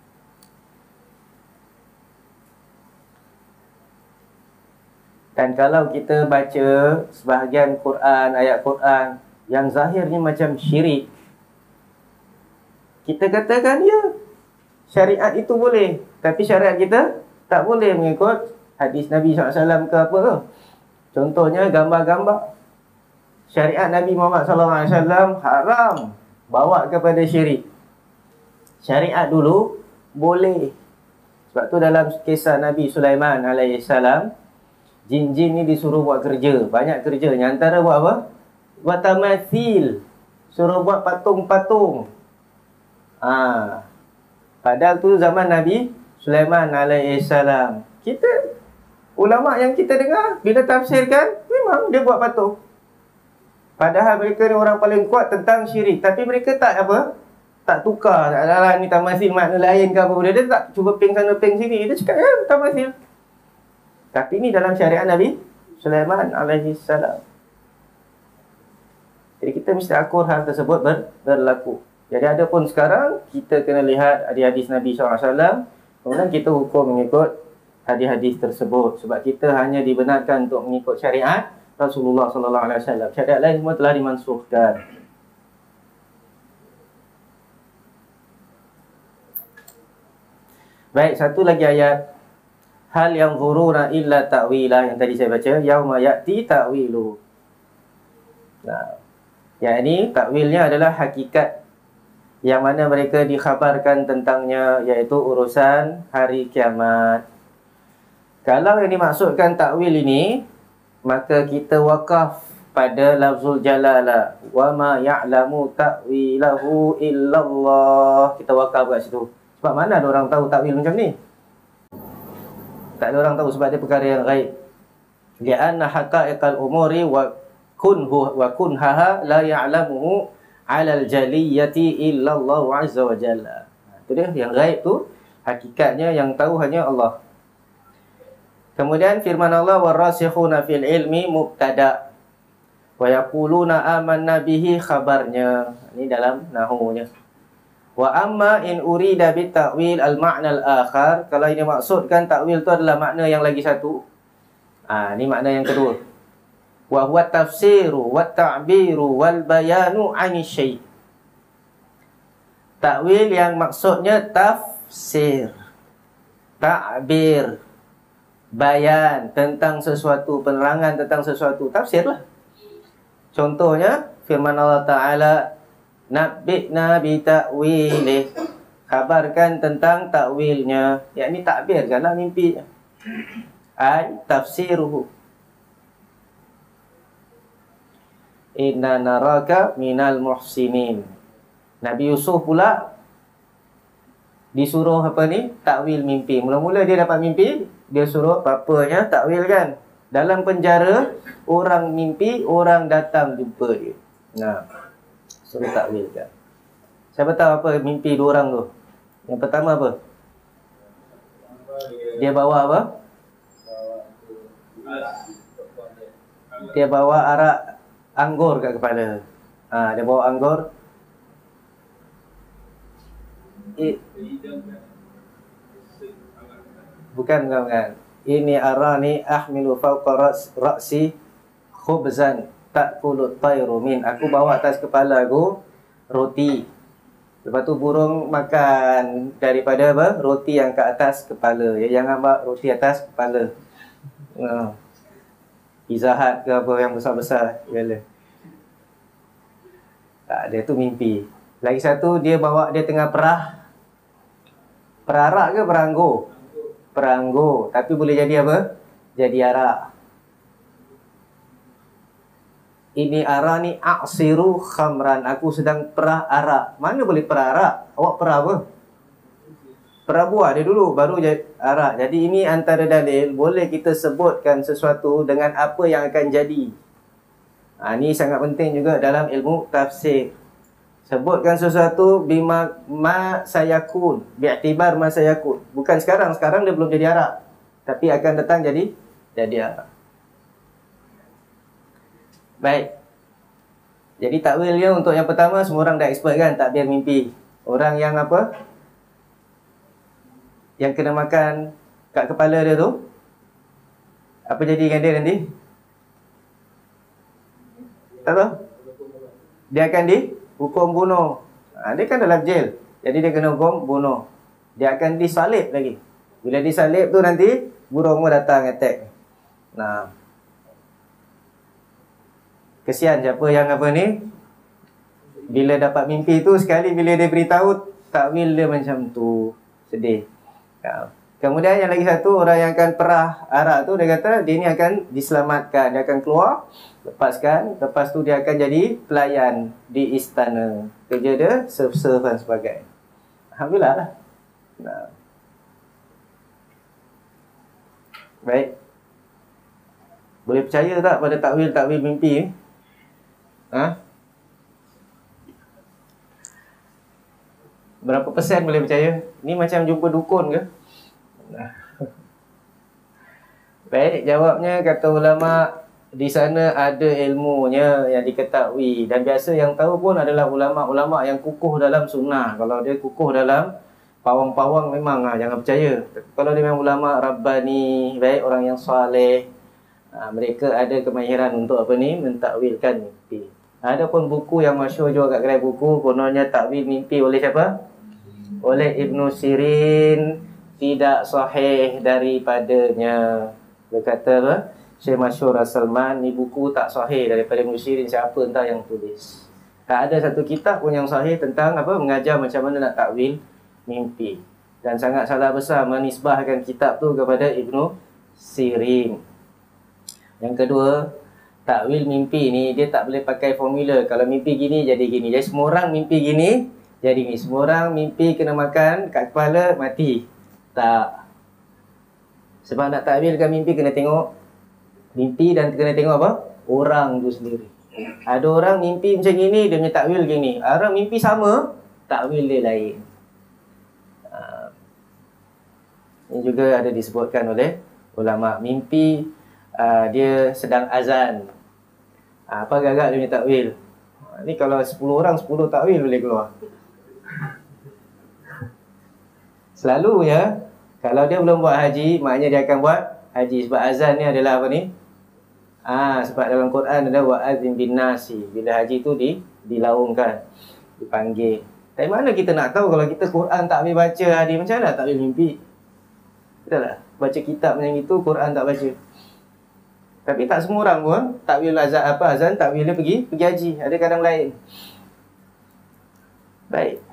Dan kalau kita baca sebahagian Quran, ayat Quran yang zahirnya macam syirik, kita katakan ya, syariat itu boleh. Tapi syariat kita tak boleh mengikut hadis Nabi SAW ke apa ke. Contohnya gambar-gambar. Syariat Nabi Muhammad SAW haram bawa kepada syirik. Syariat dulu boleh. Sebab tu dalam kisah Nabi Sulaiman AS, jin-jin ni disuruh buat kerja. Banyak kerjanya. Antara buat apa? Buat tamathil. Suruh buat patung-patung. Padahal tu zaman Nabi Sulaiman alaihissalam. Kita, ulama yang kita dengar, bila tafsirkan, memang dia buat patung. Padahal mereka ni orang paling kuat tentang syirik. Tapi mereka tak apa? Tak tukar. Tak adalah ni tamasil makna lain ke apa. Dia tak cuba ping sana ping sini. Dia cakap, ya tamasil. Tapi ni dalam syariat Nabi Sulaiman alaihissalam. Jadi kita mesti akur hal tersebut berlaku. Jadi ada pun sekarang, kita kena lihat hadis Nabi SAW. Kemudian kita hukum mengikut hadis-hadis tersebut. Sebab kita hanya dibenarkan untuk mengikut syariat Rasulullah SAW. Syariat lain semua telah dimansuhkan. Baik, satu lagi ayat. Hal yang ghuruna illa ta'wilah, yang tadi saya baca. Yauma ya'ti ta'wilu. Nah, yang ini takwilnya adalah hakikat yang mana mereka dikhabarkan tentangnya, iaitu urusan hari kiamat. Kalau yang dimaksudkan takwil ini, maka kita wakaf pada lafzul jalalah. Wa ma ya'lamu ta'wilahu illallah. Kita wakaf kat situ. Sebab mana ada orang tahu takwil macam ni? Tak ada orang tahu, sebab dia perkara yang gaib. Li'anna haqa'iqal umuri wa kunhaha la ya'lamuhu 'alal jaliyati illallah azza wa jalla. Itu dia yang gaib tu, hakikatnya yang tahu hanya Allah. Kemudian firman Allah, warasikhuna fil ilmi mubtada wa yaquluna amanna bihi, khabarnya. Ini dalam nahwunya. Wa amma in urida bit ta'wil al ma'na al akhar, kalau ini maksudkan takwil tu adalah makna yang lagi satu. Ini makna yang kedua. Wa huwa tafsiru wa ta'biru wal bayanu 'ani syai'. Takwil yang maksudnya tafsir, ta'bir, bayan tentang sesuatu, penerangan tentang sesuatu, tafsirlah. Contohnya firman Allah Ta'ala, nabbi'na bi ta'wilih, kabarkan tentang takwilnya, yakni takbirkanlah mimpi. Ai tafsiruhu. Inna naraka minal muhsinin. Nabi Yusuf pula disuruh apa ni? Takwil mimpi. Mula-mula dia dapat mimpi, dia suruh bapanya takwilkan. Dalam penjara, orang mimpi, orang datang jumpa dia. Nah, suruh takwilkan. Siapa tahu apa mimpi dua orang tu? Yang pertama apa? Dia bawa apa? Dia bawa arak anggur kat kepala. Dia bawa anggur. Bukan. Ini arani ahmilu fawqa ra'si khubzan ta'kulu tayru min. Aku bawa atas kepala aku roti. Lepas tu burung makan daripada apa? Roti yang ke atas kepala. Jangan bawa roti atas kepala. Pizza Hut ke apa yang besar-besar. Tak, dia tu mimpi. Lagi satu, dia bawa dia tengah perah. Perarak ke peranggo? Peranggo. Tapi boleh jadi apa? Jadi arak. Ini arak ni aksiru khamran. Aku sedang perah arak. Mana boleh perah arak? Awak perah apa? Perah buah dia dulu, baru jadi arak. Jadi ini antara dalil, boleh kita sebutkan sesuatu dengan apa yang akan jadi. Ini sangat penting juga dalam ilmu tafsir. Sebutkan sesuatu bima ma sayakun, bi'tibar ma sayakun. Bukan sekarang dia belum jadi arak, tapi akan datang jadi arak. Baik. Jadi takwilnya untuk yang pertama semua orang dah expert kan, takbir mimpi. Orang yang apa? Yang kena makan kat kepala dia tu, apa jadi dengan dia nanti? Tak tahu. Dia akan dihukum bunuh. Dia kan dalam jail, jadi dia kena hukum bunuh. Dia akan disalib lagi. Bila disalib tu nanti burung datang attack. Nah, kesian siapa yang apa ni, bila dapat mimpi tu, sekali bila dia beritahu takwil dia macam tu, sedih. Kemudian yang lagi satu, orang yang akan perah arak tu, dia kata dia ni akan diselamatkan. Dia akan keluar, lepaskan. Lepas tu dia akan jadi pelayan di istana. Kerja dia serve-serve dan sebagainya. Alhamdulillah lah. Nah. Baik. Boleh percaya tak pada takwil mimpi ni? Berapa persen boleh percaya? Ni macam jumpa dukun ke? Baik, jawabnya kata ulama, di sana ada ilmunya yang diketahui. Dan biasa yang tahu pun adalah ulama-ulama yang kukuh dalam sunnah. Kalau dia kukuh dalam pawang-pawang memang jangan percaya. Kalau dia memang ulama Rabbani, baik, orang yang soleh, mereka ada kemahiran untuk apa ni, mentakwilkan mimpi. Ada pun buku yang masyhur juga kat kedai buku, kononnya takwil mimpi oleh siapa? Oleh Ibnu Sirin, tidak sahih daripadanya. Dia kata apa? Syekh masyhur As-Salman, ni buku tak sahih daripada Ibnu Sirin, siapa entah yang tulis. Tak ada satu kitab pun yang sahih tentang apa, mengajar macam mana nak takwil mimpi. Dan sangat salah besar menisbahkan kitab tu kepada Ibnu Sirin. Yang kedua, takwil mimpi ni dia tak boleh pakai formula. Kalau mimpi gini jadi gini. Jadi semua orang mimpi gini jadi gini. Semua orang mimpi kena makan kat kepala mati. Tak. Sebab nak takwilkan mimpi kena tengok mimpi dan kena tengok apa? Orang tu sendiri. Ada orang mimpi macam gini, dia punya takwil gini. Orang mimpi sama, takwil dia lain. Ini juga ada disebutkan oleh ulama. Mimpi dia sedang azan. Apa agak-agak dia punya takwil? Ni kalau 10 orang, 10 takwil boleh keluar. Selalu ya, kalau dia belum buat haji, maknanya dia akan buat haji. Sebab azan ni adalah apa ni? Sebab dalam Quran ada wa'adzim bin nasi. Bila haji tu dilaungkan, dipanggil. Tapi mana kita nak tahu kalau kita Quran tak boleh baca haji, macam mana tak boleh mimpi? Betul tak? Baca kitab macam itu, Quran tak baca. Tapi tak semua orang pun tak boleh azan tak boleh pergi haji. Ada kadang lain. Baik.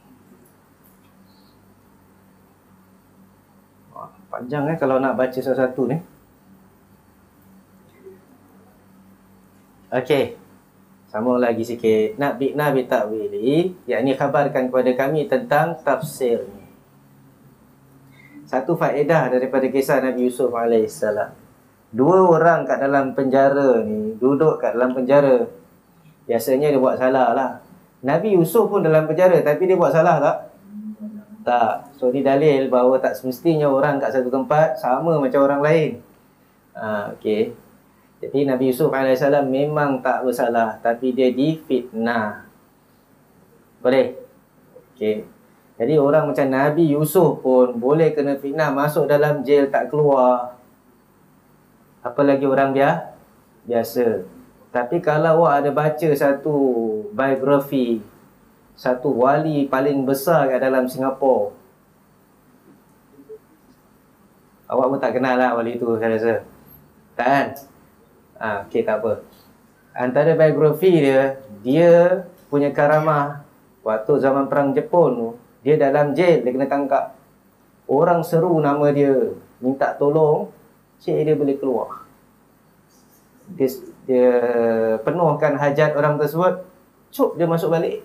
Panjang kalau nak baca satu-satu ni. Okey. Sambung lagi sikit. Nabina bi ta'wili, yakni khabarkan kepada kami tentang tafsir ni. Satu faedah daripada kisah Nabi Yusuf alaihissalam. Dua orang kat dalam penjara ni, duduk kat dalam penjara. Biasanya dia buat salah lah. Nabi Yusuf pun dalam penjara, tapi dia buat salah tak? Tak. So ni dalil bahawa tak semestinya orang kat satu tempat sama macam orang lain. Okey. Jadi Nabi Yusuf AS memang tak bersalah, tapi dia difitnah. Boleh? Okey. Jadi orang macam Nabi Yusuf pun boleh kena fitnah, masuk dalam jail tak keluar. Apalagi orang biasa. Tapi kalau awak ada baca satu biografi satu wali paling besar kat dalam Singapura, awak pun tak kenal lah wali tu, saya rasa. Tak kan? Okey, tak apa. Antara biografi dia punya karamah. Waktu zaman perang Jepun tu, dia dalam jail, dia kena tangkap. Orang seru nama dia, minta tolong, cik dia boleh keluar. Dia penuhkan hajat orang tersebut, cuk dia masuk balik.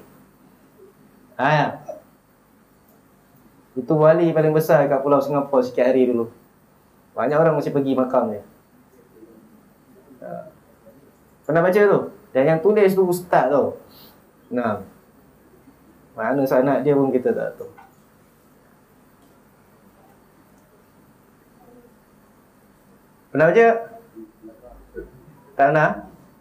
Itu wali paling besar kat Pulau Singapura sikit hari dulu. Banyak orang mesti pergi makam dia. Pernah baca tu? Dan yang tulis tu ustaz tu. Mana sanad dia pun kita tak tahu. Pernah baca? Tak nak?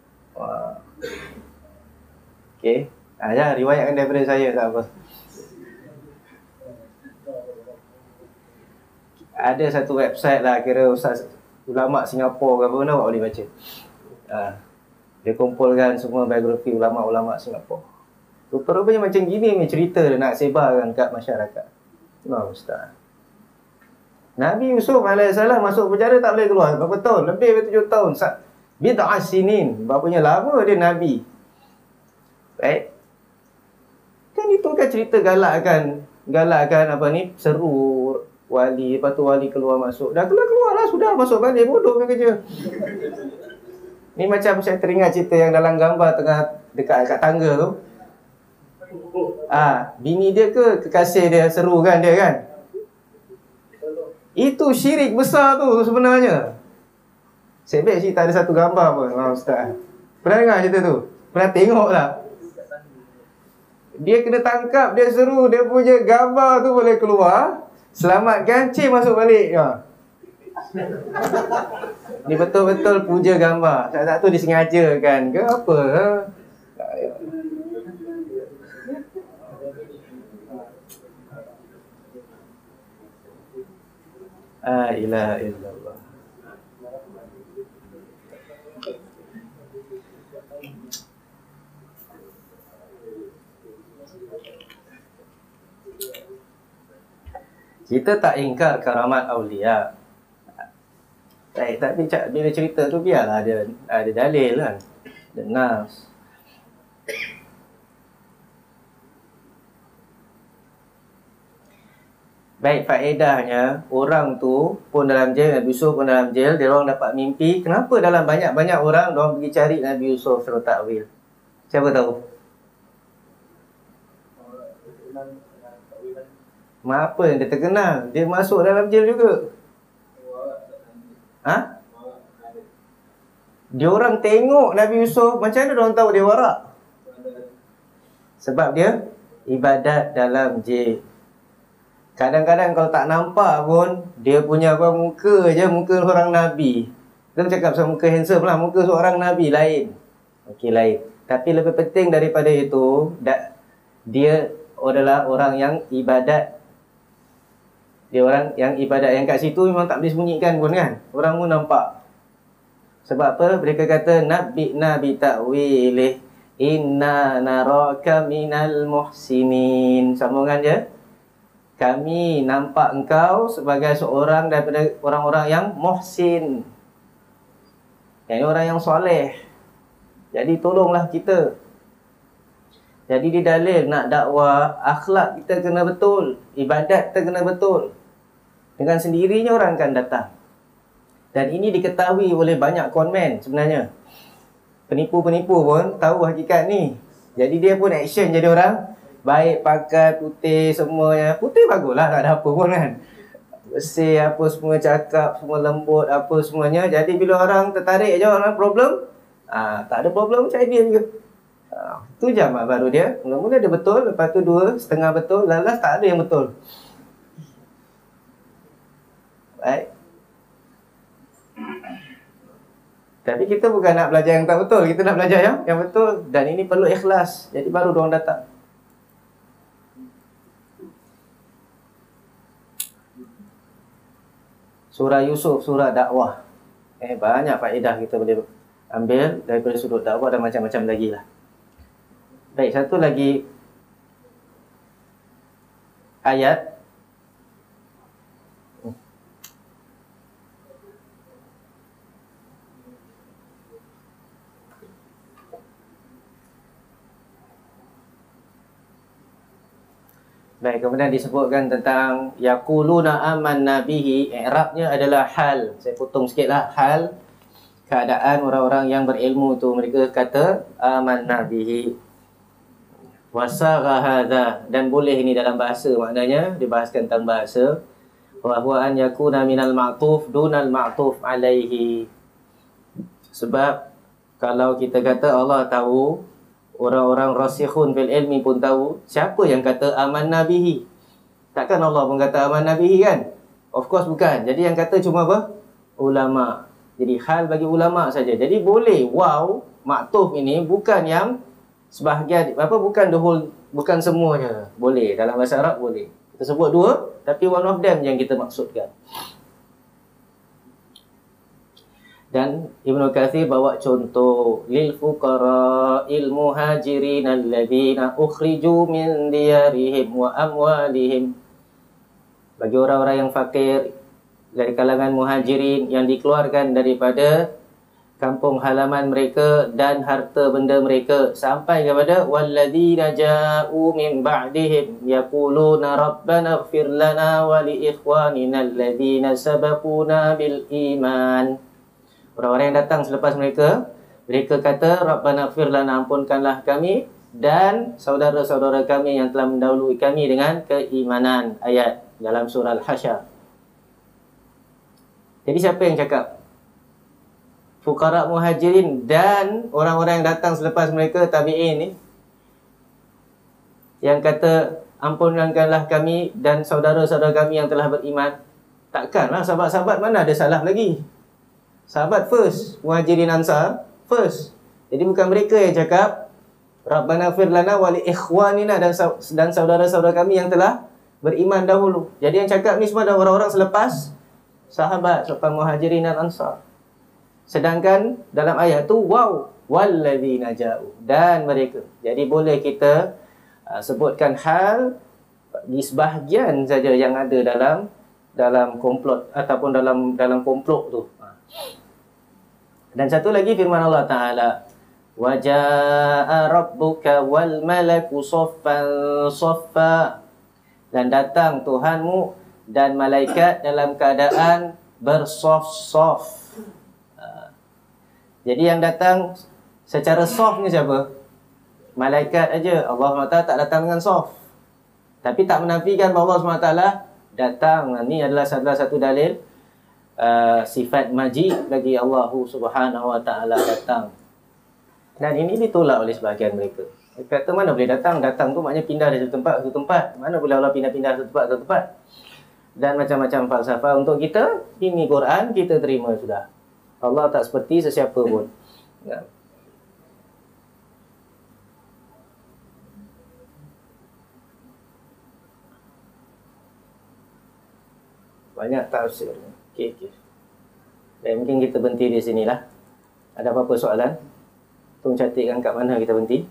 Okey. Jangan riwayatkan daripada saya, tak apa. Ada satu website lah, kira ustaz ulama Singapura ke apa, awak boleh baca. Dia kumpulkan semua biografi ulama-ulama Singapura. Rupa-rupanya macam gini ni cerita dia nak sebarkan kat masyarakat. Ustaz. Nabi Yusuf AS masuk penjara tak boleh keluar. Berapa tahun? Lebih dari 7 tahun. Bid'ah sinin. Berapanya lama dia Nabi. Baik. Kan itu kan cerita galakkan apa ni, seru wali, lepas tu wali keluar masuk. Dah keluar lah, sudah masuk balik, bodoh punya kerja. Ni macam saya teringat cerita yang dalam gambar tengah dekat tangga tu. Bini dia ke kekasih dia seru kan dia kan. Itu syirik besar tu sebenarnya. Saya bet cerita ada satu gambar pun, ustaz. Pernah dengar cerita tu? Pernah tengok tak? Dia kena tangkap, dia seru, dia punya gambar tu boleh keluar. Selamatkan, cik masuk balik. Ni betul-betul puja gambar. Tak tu disengajakan ke apa? Ilaha illallah. Kita tak ingkar karamat awliya. Tapi bila cerita tu biarlah ada dalil kan. Ada nas. Baik, faedahnya orang tu pun dalam jail, Nabi Yusuf pun dalam jail, dia orang dapat mimpi. Kenapa dalam banyak-banyak orang dia orang pergi cari Nabi Yusuf suruh takwil? Siapa tahu? Apa yang dia terkenal? Dia masuk dalam jail juga. Dia orang tengok Nabi Yusuf, macam mana dia orang tahu dia warak? Sebab dia ibadat dalam jail. Kadang-kadang kalau tak nampak pun, dia punya muka je, muka seorang Nabi. Kita cakap pasal muka handsome lah, muka seorang Nabi lain. Okey, lain. Tapi lebih penting daripada itu, dia adalah orang yang ibadat. Dia orang yang ibadat yang kat situ memang tak boleh sembunyikan pun kan. Orang pun nampak. Sebab apa? Mereka kata nabbi'na bi ta'wilih inna naraka minal muhsinin. Sambungan je. Kami nampak engkau sebagai seorang daripada orang-orang yang muhsin. Yang orang yang soleh. Jadi tolonglah kita. Jadi di dalil nak dakwah, akhlak kita kena betul, ibadat kita kena betul. Dengan sendirinya orang akan datang. Dan ini diketahui oleh banyak konmen sebenarnya. Penipu-penipu pun tahu hakikat ni. Jadi dia pun action jadi orang baik, pakai putih semuanya. Putih baguslah, tak ada apa pun kan. Bersih apa semua, cakap semua lembut apa semuanya. Jadi bila orang tertarik je orang problem, tak ada problem macam dia juga. Tu jam baru dia. Mula-mula dia betul, lepas tu 2.5 betul, lalas tak ada yang betul. Baik. Tapi kita bukan nak belajar yang tak betul, kita nak belajar yang betul. Dan ini perlu ikhlas. Jadi baru diorang datang. Surah Yusuf, surah dakwah. Banyak faedah kita boleh ambil daripada sudut dakwah dan macam-macam lagi lah. Baik, satu lagi ayat. Baik, kemudian disebutkan tentang yaquluna amanna bihi. I'rabnya adalah hal. Saya potong sikitlah. Hal keadaan orang-orang yang berilmu tu, mereka kata amanna bihi. Wasagha hadza, dan boleh ini dalam bahasa, maknanya dibahaskan tentang bahasa. Wa huwa an yakuna minal ma'tuf dunal ma'tuf alaihi. Sebab kalau kita kata Allah tahu, orang-orang rasikhun fil ilmi pun tahu, siapa yang kata amanna bihi? Takkan Allah pun kata amanna bihi kan? Of course bukan. Jadi yang kata cuma apa? Ulama. Jadi hal bagi ulama saja. Jadi boleh wow, maktuf ini bukan yang sebahagian, bukan the whole, bukan semuanya. Boleh, dalam bahasa Arab boleh. Kita sebut 2, tapi one of them yang kita maksudkan. Dan Ibnu Katsir bawa contoh lil fuqara'il muhajirin alladzina ukhriju min diyarihim wa amwalihim. Bagi orang-orang yang fakir dari kalangan muhajirin yang dikeluarkan daripada kampung halaman mereka dan harta benda mereka, sampai kepada walladzina ja'u min ba'dihim yaquluna rabbana ighfir lana wa li ikhwanina alladzina sabaquna bil iman. Orang-orang yang datang selepas mereka, mereka kata rabbana ighfir lana, ampunkanlah kami dan saudara-saudara kami yang telah mendahului kami dengan keimanan. Ayat dalam surah Al-Hasyr. Jadi siapa yang cakap? Fuqara muhajirin dan orang-orang yang datang selepas mereka, tabi'in ni, yang kata ampunkanlah kami dan saudara-saudara kami yang telah beriman. Takkanlah sahabat-sahabat mana ada salah lagi. Sahabat first, muhajirin ansar first. Jadi bukan mereka yang cakap rabbana ighfir lana wa li ikhwanina, dan saudara-saudara kami yang telah beriman dahulu. Jadi yang cakap ni semua adalah orang-orang selepas sahabat, selepas muhajirin dan ansar. Sedangkan dalam ayat tu wow, walladzina ja'u, dan mereka. Jadi boleh kita sebutkan hal di sebahagian saja yang ada dalam komplot ataupun dalam komplot tu. Dan satu lagi firman Allah Ta'ala, wa jaa rabbuka wal malaku saffan saffa, dan datang Tuhanmu dan malaikat dalam keadaan bersaf-saf. Jadi yang datang secara soft ni siapa? Malaikat aja. Allah SWT tak datang dengan soft. Tapi tak menafikan bahawa Allah SWT datang. Ini adalah salah satu dalil sifat majid bagi Allah Subhanahu Wa Taala datang. Dan ini ditolak oleh sebahagian mereka. Mereka kata mana boleh datang? Datang tu maknanya pindah dari satu tempat ke satu tempat. Mana boleh Allah pindah-pindah satu tempat ke satu tempat? Dan macam-macam falsafah. Untuk kita, ini Quran, kita terima sudah. Allah tak seperti sesiapa pun. Ya. Banyak tafsir. Okey. Dan mungkin kita berhenti di sinilah. Ada apa-apa soalan? Tolong catatkan kat mana kita berhenti.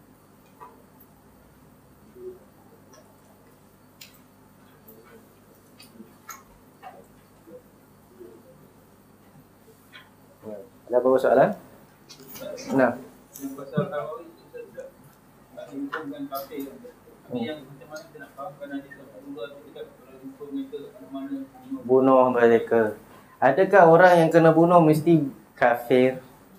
Ada apa-apa soalan? Nah. Pasal Tarawih kita juga tak dihukumkan kafir. Tapi yang macam mana kita nak fahamkan hadis Rasulullah ketika orang hukum mereka mana bunuh mereka. Adakah orang yang kena bunuh mesti kafir?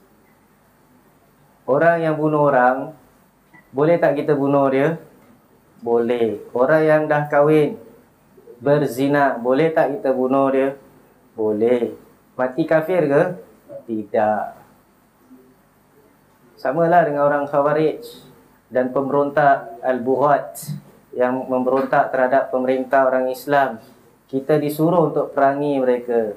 Orang yang bunuh orang, boleh tak kita bunuh dia? Boleh. Orang yang dah kahwin, berzina, boleh tak kita bunuh dia? Boleh. Mati kafir ke? Tidak. Samalah dengan orang Khawarij dan pemberontak Al-Bughat yang memberontak terhadap pemerintah orang Islam. Kita disuruh untuk perangi mereka.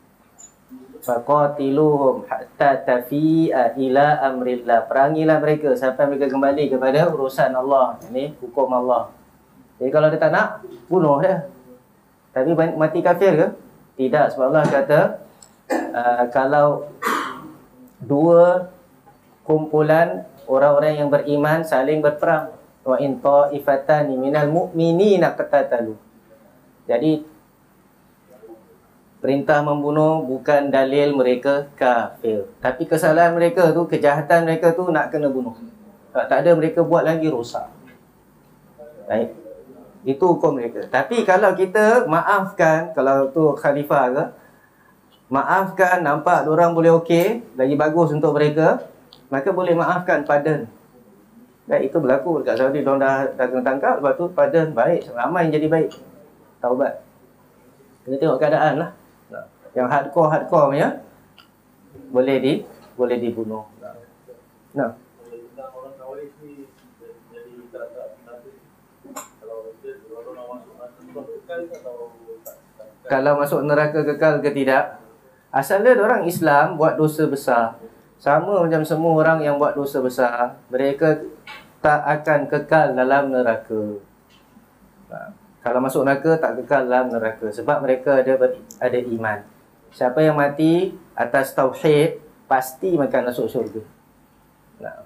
Faqatiluhum hatta tafi'a ila amrillah. Perangilah mereka sampai mereka kembali kepada urusan Allah. Ini hukum Allah. Jadi kalau dia tak nak, bunuh dia. Tapi mati kafir ke? Tidak. Sebab Allah kata, kalau dua kumpulan orang-orang yang beriman saling berperang, wa in ta'ifatani minal mu'minina qatatalu. Jadi perintah membunuh bukan dalil mereka kafir. Tapi kesalahan mereka tu, kejahatan mereka tu nak kena bunuh. Tak ada mereka buat lagi rosak. Baik. Itu hukum mereka. Tapi kalau kita maafkan, kalau tu khalifah ke, maafkan, nampak diorang boleh okey, lagi bagus untuk mereka, maka boleh maafkan, pardon. Baik, itu berlaku dekat Saudi. Diorang dah kena tangkap, lepas tu pardon, baik. Ramai yang jadi baik. Taubat. Kita tengok keadaan lah. Yang hardcore punya boleh dibunuh. Nah. orang Khawarij ni jadi tak kalau orang masuk neraka kekal atau tak? Kalau masuk neraka kekal ke tidak? Asalnya orang Islam buat dosa besar. Sama macam semua orang yang buat dosa besar, mereka tak akan kekal dalam neraka. Kalau masuk neraka tak kekal dalam neraka sebab mereka ada iman. Siapa yang mati atas tauhid pasti akan masuk syurga. Nah.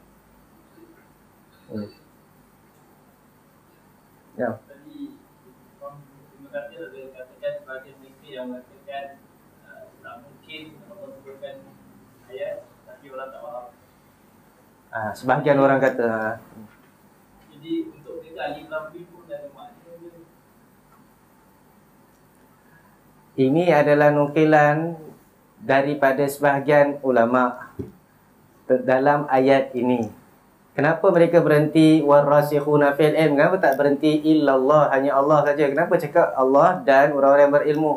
Ya. Tadi terima kasih ada katakan sebagai mereka yang mengatakan tak mungkin Allah sebutkan ayat tapi orang tak faham. Sebahagian orang kata Jadi untuk mereka alif lam mim pun ada makna. ini adalah nukilan daripada sebahagian ulama dalam ayat ini. Kenapa mereka berhenti warasikhuna fil ilm? Kenapa tak berhenti illallah, hanya Allah saja? Kenapa cakap Allah dan orang-orang yang berilmu?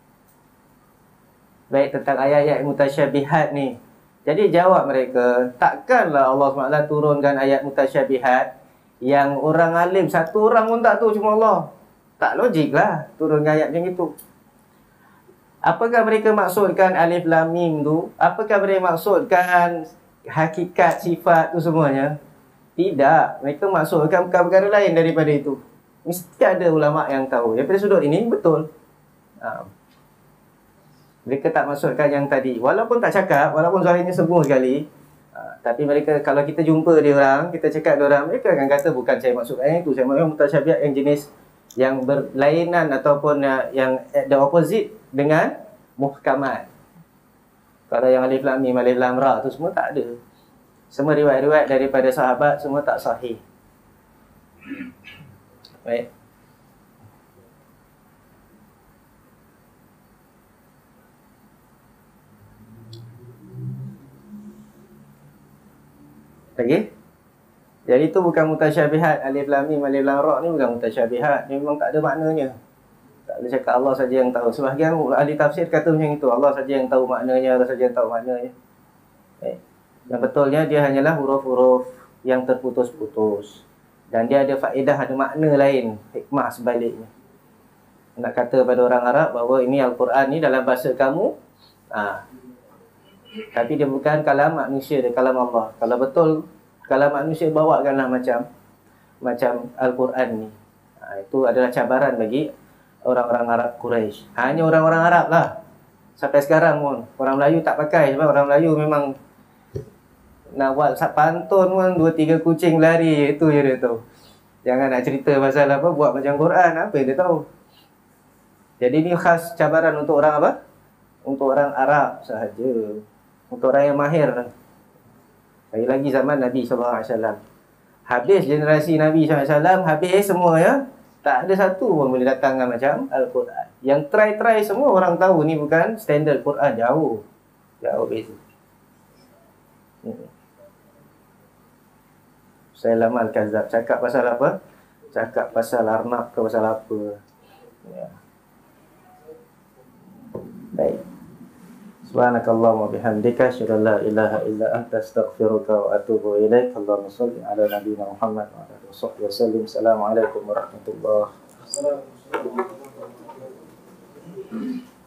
Baik, tentang ayat-ayat mutasyabihat ni. Jadi jawab mereka, takkanlah Allah SWT turunkan ayat mutasyabihat yang orang alim satu orang pun tak tahu, cuma Allah. Tak logik lah turunkan ayat macam itu. Apakah mereka maksudkan alif lam mim tu? Apakah mereka maksudkan hakikat sifat tu semuanya? Tidak. Mereka maksudkan perkara lain daripada itu. Mesti ada ulama yang tahu. Daripada sudut ini betul. Mereka tak maksudkan yang tadi. Walaupun tak cakap, walaupun suaranya sembung sekali, tapi mereka, kalau kita jumpa dia orang, kita cakap dia orang, mereka akan kata bukan saya maksudkan yang itu. Saya maksudkan mutasyabihat yang jenis yang berlainan ataupun yang the opposite dengan muhkamat. Kalau yang alif lam mim, alif lam ra tu semua tak ada. Semua riwayat-riwayat daripada sahabat semua tak sahih. Baik. Lagi? Jadi itu bukan mutasyabihat. Alif lam mim, alif lam ra ni bukan mutasyabihat. Ni memang tak ada maknanya. Tak boleh cakap Allah saja yang tahu. Sebahagian ahli tafsir kata macam itu. Allah saja yang tahu maknanya, Allah saja yang tahu maknanya. Baik. Yang betulnya dia hanyalah huruf-huruf yang terputus-putus. Dan dia ada faedah, ada makna lain, hikmah sebaliknya. Nak kata pada orang Arab bahawa ini Al-Quran ni dalam bahasa kamu, tapi dia bukan kalam manusia, dia kalam Allah. Kalau betul kalam manusia, bawakanlah macam Al-Quran ni. Itu adalah cabaran bagi orang-orang Arab Quraisy. Hanya orang-orang Arab lah. Sampai sekarang pun orang Melayu tak pakai sebab orang Melayu memang Nak buat pantun pun 2-3 kucing lari, itu je dia tahu. Jangan nak cerita pasal apa, buat macam Quran, apa yang dia tahu. Jadi ni khas cabaran untuk orang apa? Untuk orang Arab sahaja. Untuk orang yang mahir. Lagi-lagi zaman Nabi SAW. Habis generasi Nabi SAW, habis semua ya. Tak ada satu pun boleh datangkan macam Al-Quran. Yang try semua orang tahu ni bukan standard Quran. Jauh beza. Sailama Al-Kazab. Cakap pasal apa? Cakap pasal Arnab ke pasal apa. Ya. Baik. Subhanakallahumma bihamdika asyhadu an la ilaha illa anta astaghfiruka wa atubu ilaik. Allahumma shalli ala nabiyyina Muhammad wa ala alihi wasallam. Assalamualaikum warahmatullahi wabarakatuh.